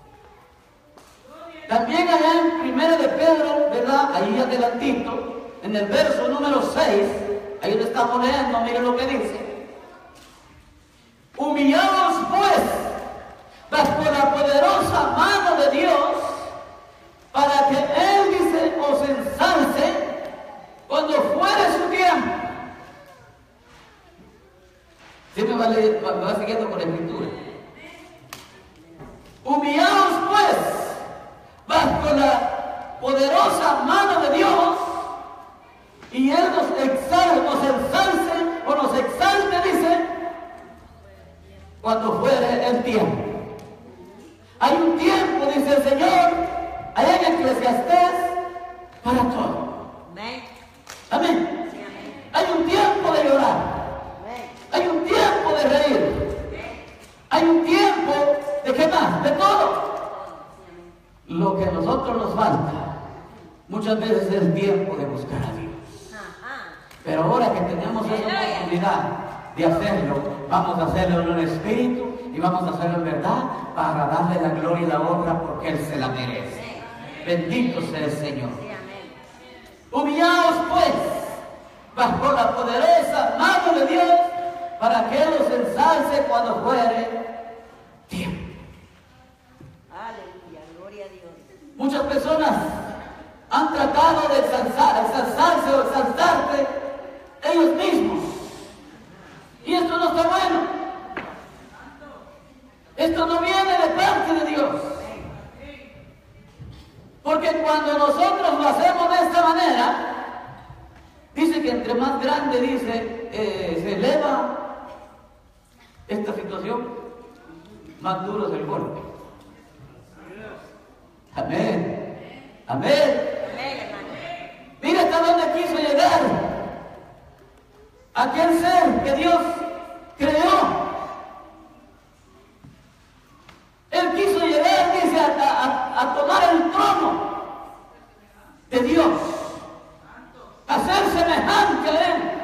También allá en 1 de Pedro, ¿verdad? Ahí adelantito, en el verso número 6, ahí donde estamos leyendo, miren lo que dice. Humillaos pues bajo la poderosa mano de Dios, para que Él, dice, os ensalce cuando fuere su tiempo. ¿Sí me va siguiendo con la escritura? Humillaos pues bajo la poderosa mano de Dios, y Él nos ensalce o nos exalte, dice, cuando fuere el tiempo. Hay un tiempo, dice el Señor, allá en Eclesiastés, para todo. Amén. Amén. Sí, amén. Hay un tiempo de llorar. Amén. Hay un tiempo de reír. Hay un tiempo de qué más, de todo. Lo que a nosotros nos falta muchas veces es el tiempo de buscar a Dios. Ajá. Pero ahora que tenemos esa oportunidad de hacerlo, vamos a hacerlo en el Espíritu y vamos a hacerlo en verdad para darle la gloria y la honra porque Él se la merece. Bendito sea el Señor. Sí, amén. Humillaos pues bajo la poderosa mano de Dios, para que Él os ensalce cuando fuere tiempo. Aleluya, gloria a Dios. Muchas personas han tratado de exalzarse o exaltarse ellos mismos. Y esto no está bueno. Esto no viene de parte de Dios. Porque cuando nosotros lo hacemos de esta manera, dice que entre más grande, dice, se eleva esta situación, más duro es el golpe. Amén. Amén. Amén, hermano. Mira hasta dónde quiso llegar aquel ser que Dios creó. Él quiso llegar, dice, a tomar el trono de Dios, a ser semejante a Él.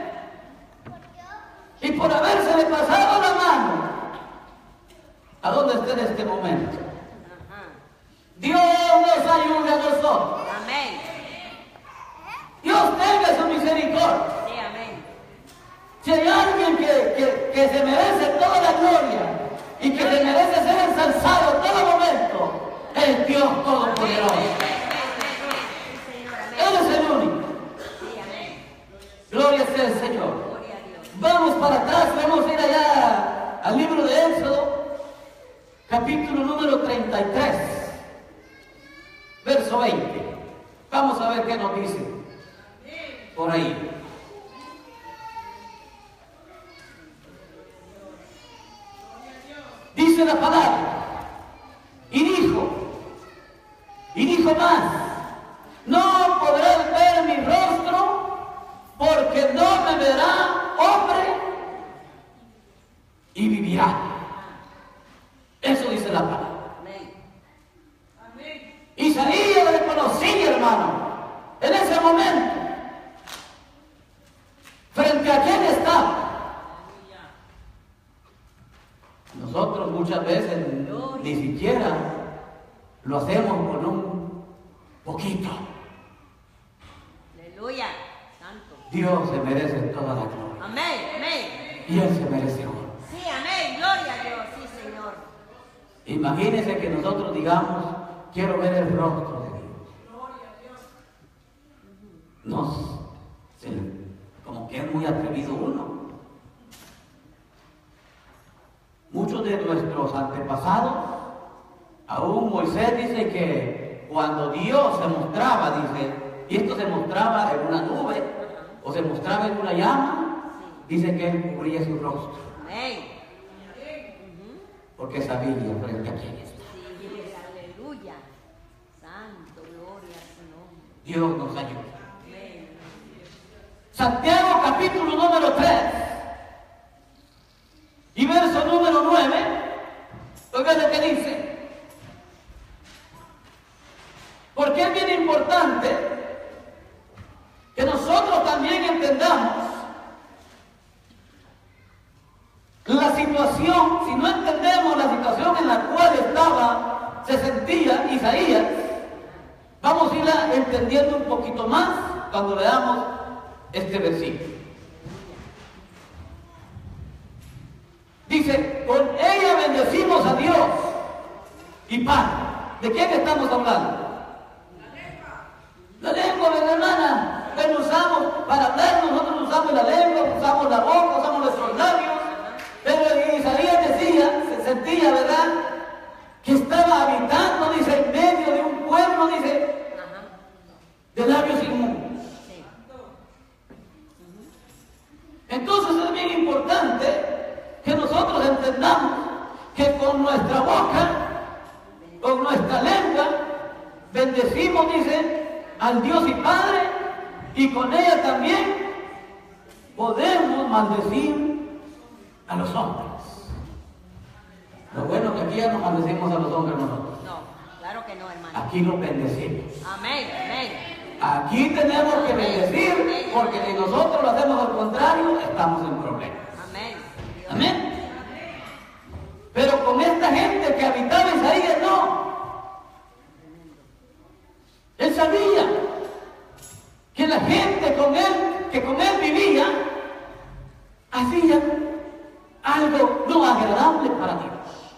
Y por habérsele pasado la mano, ¿a dónde está en este momento? Ajá. Dios nos ayude a nosotros. Amén. Dios tenga su misericordia. Sí, amén. Si hay alguien que se merece toda la gloria y que se merece ser ensalzado en todo momento, es Dios Todopoderoso. Él es el único. Sí, amén. Gloria sea el Señor. Gloria a Dios. Vamos para atrás, vamos a ir allá al libro de Éxodo, capítulo número 33, verso 20. Vamos a ver qué nos dice por ahí. Dice la palabra, y dijo más, no podrás ver mi rostro, porque no me verá hombre y vivirá. Eso dice la palabra. Amén. Isaías lo reconocía, hermano, en ese momento. ¿Frente a quién estaba? Nosotros muchas veces ni siquiera lo hacemos con un poquito. Aleluya. Santo. Dios se merece toda la gloria. Amén. Amén. Y Él se merece honor. Sí, amén. Gloria a Dios. Sí, Señor. Imagínense que nosotros digamos, quiero ver el rostro de Dios. Como que es muy atrevido uno. muchos de nuestros antepasados, aún Moisés dice que cuando Dios se mostraba, dice, y esto se mostraba en una nube o se mostraba en una llama, dice que él cubría su rostro. Porque sabía frente a quién está. Sí, aleluya. Santo, gloria a su nombre. Dios nos ayuda. Amén. Santiago capítulo número 3 y verso número 9. Oiga lo que dice. Porque es bien importante que nosotros también entendamos la situación. Si no entendemos la situación en la cual se sentía Isaías, vamos a irla entendiendo un poquito más cuando leamos este versículo. Dice, con ella bendecimos a Dios y Padre. ¿De quién estamos hablando? La lengua, mi hermana, que usamos para hablar. Nosotros usamos la lengua, usamos la boca, usamos nuestros labios. Pero Isaías decía, se sentía, ¿verdad?, que estaba habitando, dice, en medio de un pueblo, dice, de labios inmundos. Entonces es bien importante que nosotros entendamos que con nuestra boca, con nuestra lengua, bendecimos, dice, al Dios y Padre, y con ella también podemos maldecir a los hombres. Lo bueno que aquí ya no maldecimos a los hombres nosotros. No, claro que no, hermano. Aquí los bendecimos. Amén, amén. Aquí tenemos que bendecir, porque si nosotros lo hacemos al contrario, estamos en problemas. Amén. Amén. Pero con esta gente que habitaba Isaías, no. Él sabía que la gente que con él vivía, hacía algo no agradable para Dios.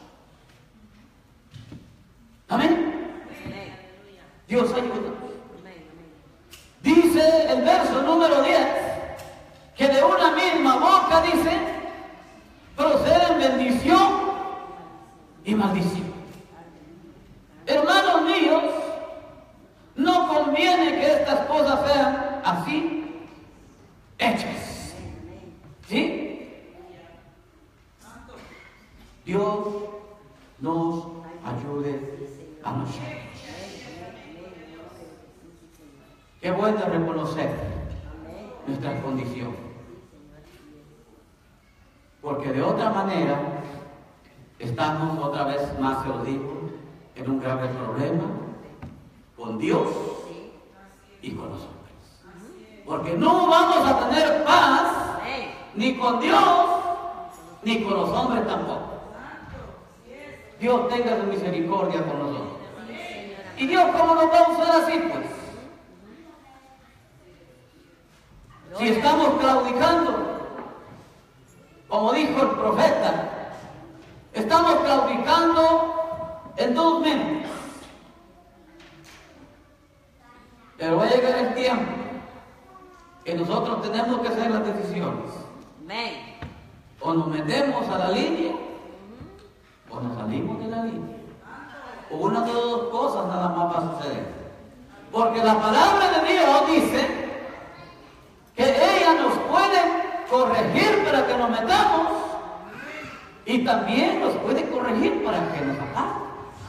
Amén. Dios ayuda. Dice el verso número 10 que de una misma boca, dice, proceden bendición y maldición. Hermanos míos, no conviene que estas cosas sean así hechas. ¿Sí? Dios nos ayude a nosotros. Qué bueno reconocer nuestra condición, porque de otra manera estamos otra vez más, se lo digo, en un grave problema con Dios y con los hombres, porque no vamos a tener paz ni con Dios ni con los hombres tampoco. Dios tenga su misericordia con nosotros. ¿Y Dios cómo nos va a usar así, pues? Si estamos claudicando, como dijo el profeta, estamos claudicando en dos mentes. Pero va a llegar el tiempo que nosotros tenemos que hacer las decisiones. O nos metemos a la línea, o nos salimos de la línea. O una de las dos cosas nada más va a suceder. Porque la palabra de Dios dice que ella nos puede corregir para que nos metamos, y también nos puede corregir para que nos aparte.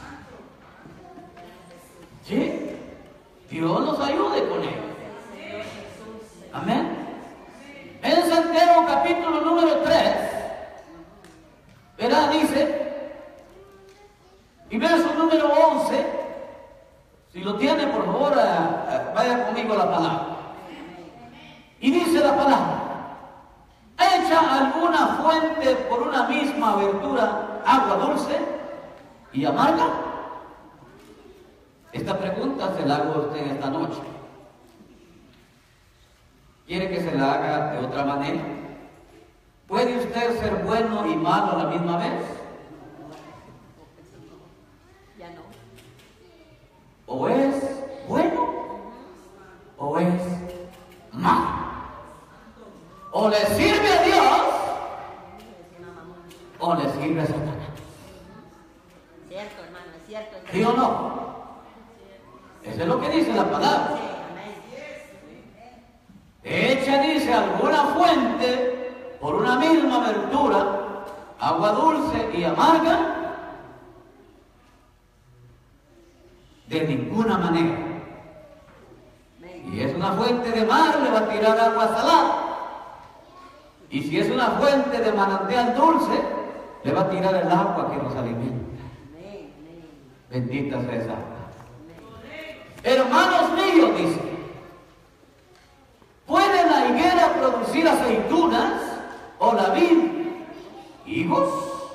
¿Sí? Dios nos ayude con ello. Amén. En Santiago capítulo número 3, ¿verdad? Dice, y verso número 11, si lo tiene, por favor, vaya conmigo a la palabra. Y dice la palabra: ¿echa alguna fuente por una misma abertura agua dulce y amarga? Esta pregunta se la hago a usted esta noche. ¿Quiere que se la haga de otra manera? ¿Puede usted ser bueno y malo a la misma vez? Ya no. ¿O es bueno o es malo? ¿O le sirve a Dios o le sirve a Satanás? Eso es lo que dice la palabra. Echa, dice, alguna fuente por una misma abertura, agua dulce y amarga, de ninguna manera. Y es una fuente de mar, le va a tirar agua salada. Y si es una fuente de manantial dulce, le va a tirar el agua que nos alimenta. Bendita sea esa agua. Hermanos míos, dice, ¿puede la higuera producir aceitunas o la vid higos?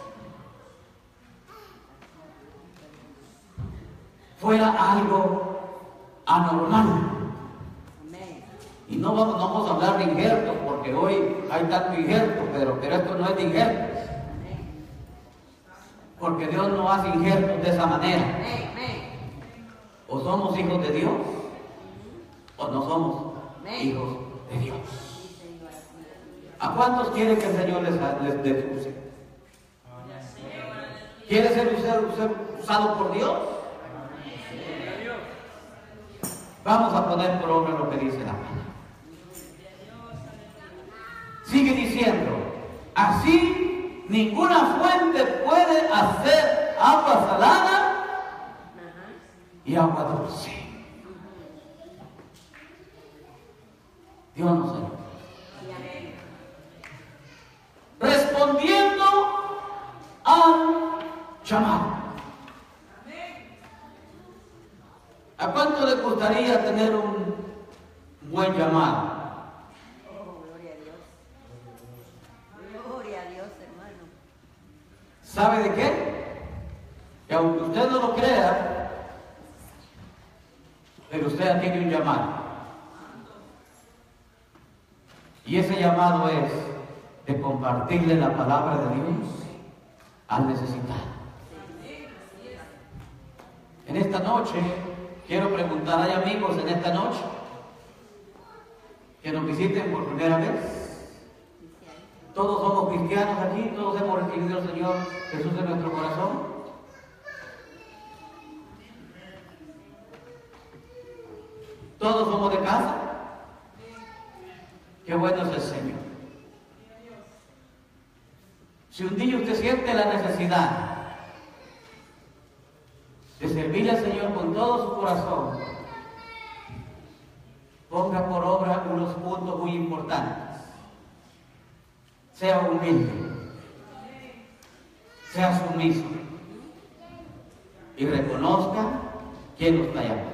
Fuera algo anormal. Y no vamos a hablar de injertos, porque hoy hay tanto injerto, pero esto no es de injertos. Porque Dios no hace injertos de esa manera. O somos hijos de Dios, o no somos hijos de Dios. ¿A cuántos quiere que el Señor les use? ¿Quiere ser usado por Dios? Vamos a poner por obra lo que dice la palabra. Sigue diciendo, así ninguna fuente puede hacer agua salada y agua dulce. Dios nos ayude. Respondiendo al llamado. ¿A cuánto le gustaría tener un buen llamado? Gloria a Dios. Gloria a Dios, hermano. ¿Sabe de qué? Que aunque usted no lo crea, pero usted tiene un llamado. Y ese llamado es de compartirle la palabra de Dios al necesitado. En esta noche, quiero preguntar, ¿hay amigos en esta noche que nos visiten por primera vez? Todos somos cristianos aquí, todos hemos recibido al Señor Jesús en nuestro corazón. Todos somos de casa. Qué bueno es el Señor. Si un día usted siente la necesidad de servirle al Señor con todo su corazón, ponga por obra unos puntos muy importantes. Sea humilde, sea sumiso y reconozca quién lo está llamando.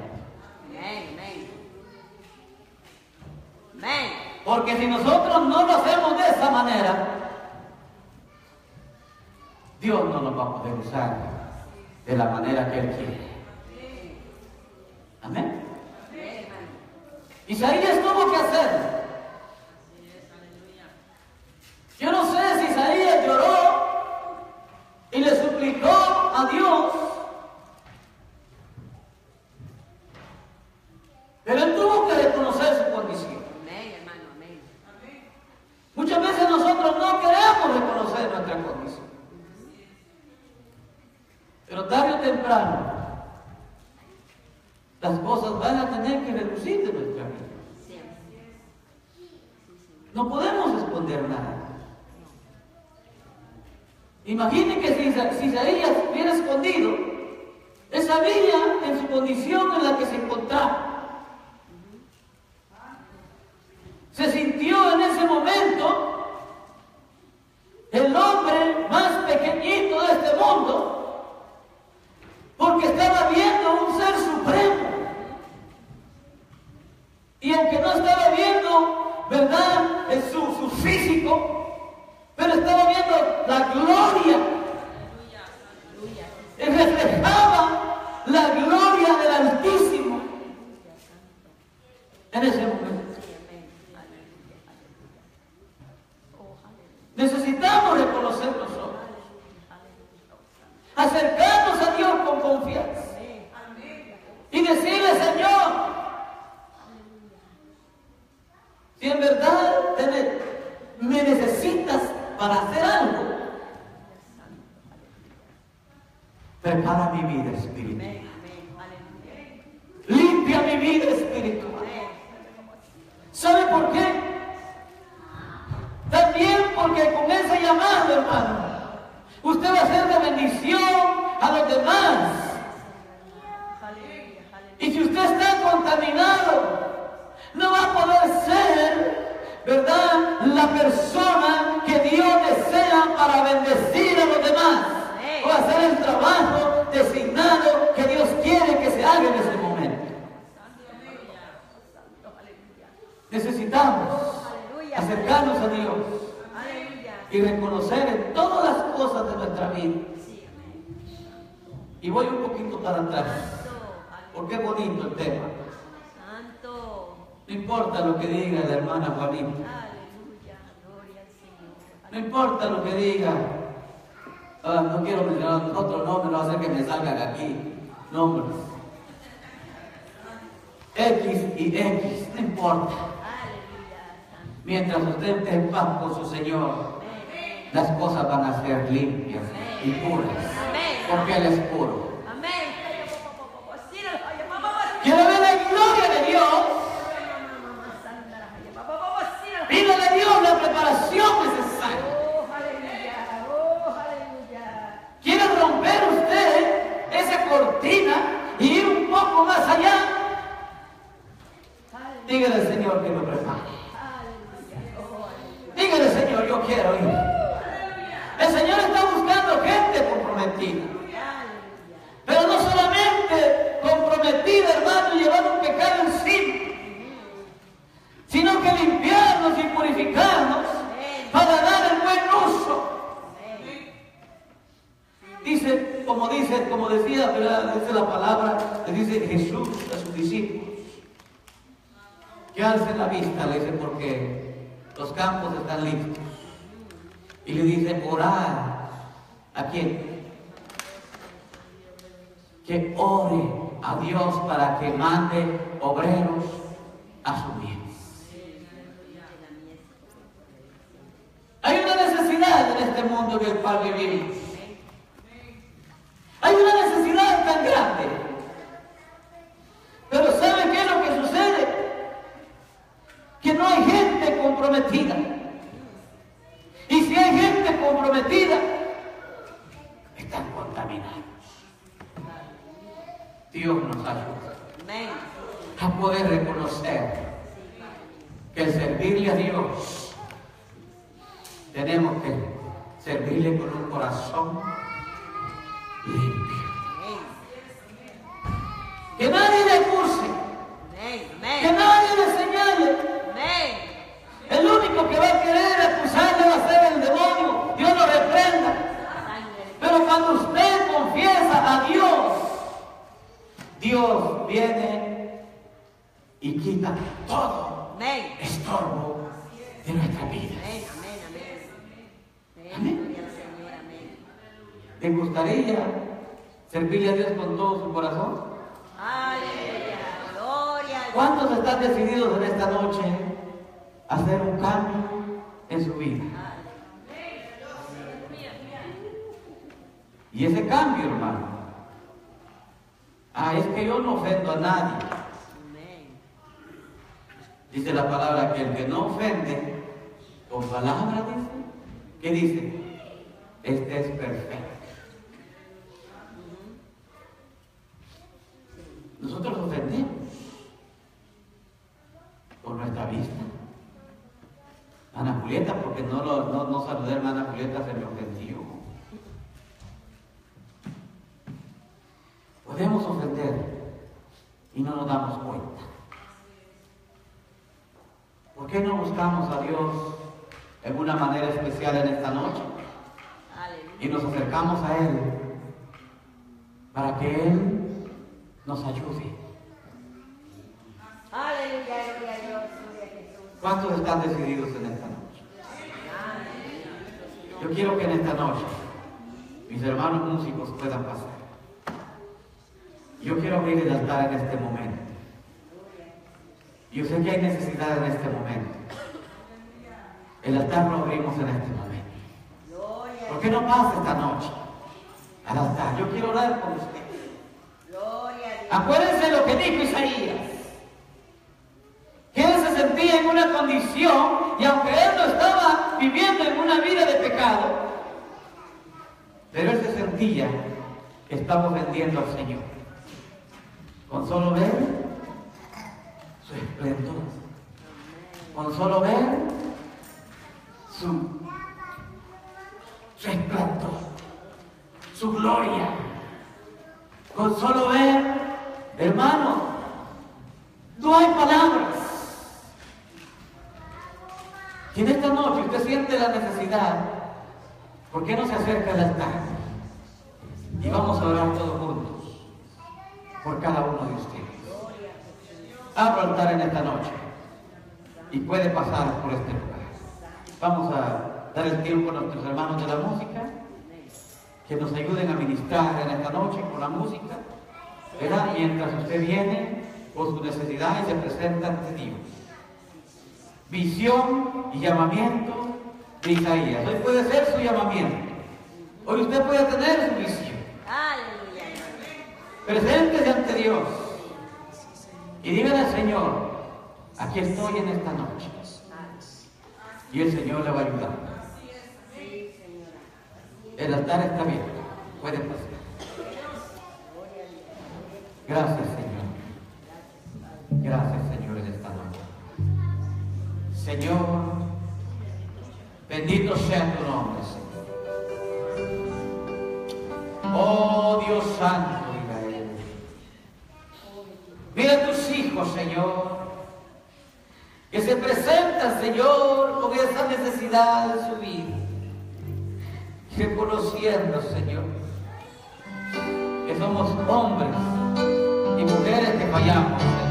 Porque si nosotros no lo hacemos de esa manera, Dios no nos va a poder usar de la manera que Él quiere. Amén. Isaías tuvo que hacerlo. Yo no sé si Isaías lloró y le suplicó a Dios, pero él tuvo que reconocer su condición. Muchas veces nosotros no queremos reconocer nuestra condición, pero tarde o temprano las cosas van a tener que reducir de nuestra vida. No podemos esconder nada. Imaginen que si Isaías hubiera escondido, él sabía en su condición en la que se encontraba. Se sintió en ese momento el hombre más pequeñito de este mundo, porque estaba viendo un ser supremo. Y aunque no estaba viendo, ¿verdad?, su físico, pero estaba viendo la gloria. Y reflejaba la gloria del Altísimo en ese momento. Necesitamos reconocer nosotros, acercarnos a Dios con confianza y decirle: Señor, si en verdad me necesitas para hacer algo, prepara mi vida espiritual. vida espiritual. ¿Sabe por qué? También porque con ese llamado, hermano, usted va a ser de bendición a los demás. Y si usted está contaminado, no va a poder ser, ¿verdad?, la persona que Dios desea para bendecir a los demás o hacer el trabajo designado que Dios quiere que se haga en ese momento. Necesitamos acercarnos a Dios y reconocer en todas las cosas de nuestra vida. Y voy un poquito para atrás, porque es bonito el tema. No importa lo que diga la hermana Juanita. No importa lo que diga. No quiero mencionar otro nombre, no va a hacer que me salgan aquí nombres. X y X, no importa. Mientras usted esté en paz con su Señor, las cosas van a ser limpias y puras. Porque Él es puro. Quiero ver la gloria de Dios. Pídale a Dios la preparación necesaria. ¿Quiere romper usted esa cortina y ir un poco más allá? Dígale al Señor que me prepare. Dígale, Señor, yo quiero ir. El Señor está buscando gente comprometida. Pero no solamente comprometida, hermano, llevando un pecado encima, sino que limpiarnos y purificarnos para dar el buen uso. Dice, como decía, ¿verdad?, dice la palabra, le dice Jesús a sus discípulos, que alcen la vista, le dice, porque los campos están listos. Y le dice, orad. ¿A quién? Que ore a Dios para que mande obreros a su mies. Hay una necesidad en este mundo en el cual vivimos. Hay una necesidad tan grande. Pero ¿sabe qué es lo que sucede? Que no hay gente comprometida. Y si hay gente comprometida, están contaminados. Dios nos ayuda a poder reconocer que el servirle a Dios, tenemos que servirle con un corazón limpio. Que nadie le acuse, que nadie le señale. El único que va a querer acusarle va a ser el demonio. Dios lo reprenda. Pero cuando usted confiesa a Dios, Dios viene y quita todo estorbo de nuestra vida. Amén. ¿Te gustaría servirle a Dios con todo su corazón? ¿Cuántos están decididos en esta noche a hacer un cambio en su vida? Y ese cambio, hermano, es que yo no ofendo a nadie. Dice la palabra que el que no ofende con palabras, dice, ¿qué dice? Este es perfecto. Nosotros ofendemos por nuestra vista. Ana Julieta, porque no saludé a hermana Julieta, se me ofendió. Podemos ofender y no nos damos cuenta. ¿Por qué no buscamos a Dios en una manera especial en esta noche? Y nos acercamos a Él para que Él nos ayude. ¿Cuántos están decididos en esta noche? Yo quiero que en esta noche mis hermanos músicos puedan pasar. Yo quiero abrir el altar en este momento. Yo sé que hay necesidad en este momento. El altar lo abrimos en este momento. ¿Por qué no pasa esta noche al altar? Yo quiero orar por usted. Acuérdense de lo que dijo Isaías. visión, y aunque él no estaba viviendo en una vida de pecado, pero él se sentía que estaba ofendiendo al Señor. Con solo ver su esplendor, con solo ver su esplendor, su gloria, con solo ver, hermano, no hay palabras. Si en esta noche usted siente la necesidad, ¿por qué no se acerca al altar? Y vamos a orar todos juntos por cada uno de ustedes. Abra el altar en esta noche y puede pasar por este lugar. Vamos a dar el tiempo a nuestros hermanos de la música que nos ayuden a ministrar en esta noche con la música, ¿verdad? Mientras usted viene por su necesidad y se presenta ante Dios. Visión y llamamiento de Isaías. Hoy puede ser su llamamiento. Hoy usted puede tener su visión. Aleluya. Preséntese ante Dios y dígale al Señor: aquí estoy en esta noche. Y el Señor le va a ayudar. El altar está abierto. Puede pasar. Gracias, Señor. Gracias, Señor, en esta noche. Señor, bendito sea tu nombre, Señor. Oh Dios Santo, Israel. Mira a tus hijos, Señor, que se presentan, Señor, con esa necesidad de su vida, reconociendo, Señor, que somos hombres y mujeres que fallamos,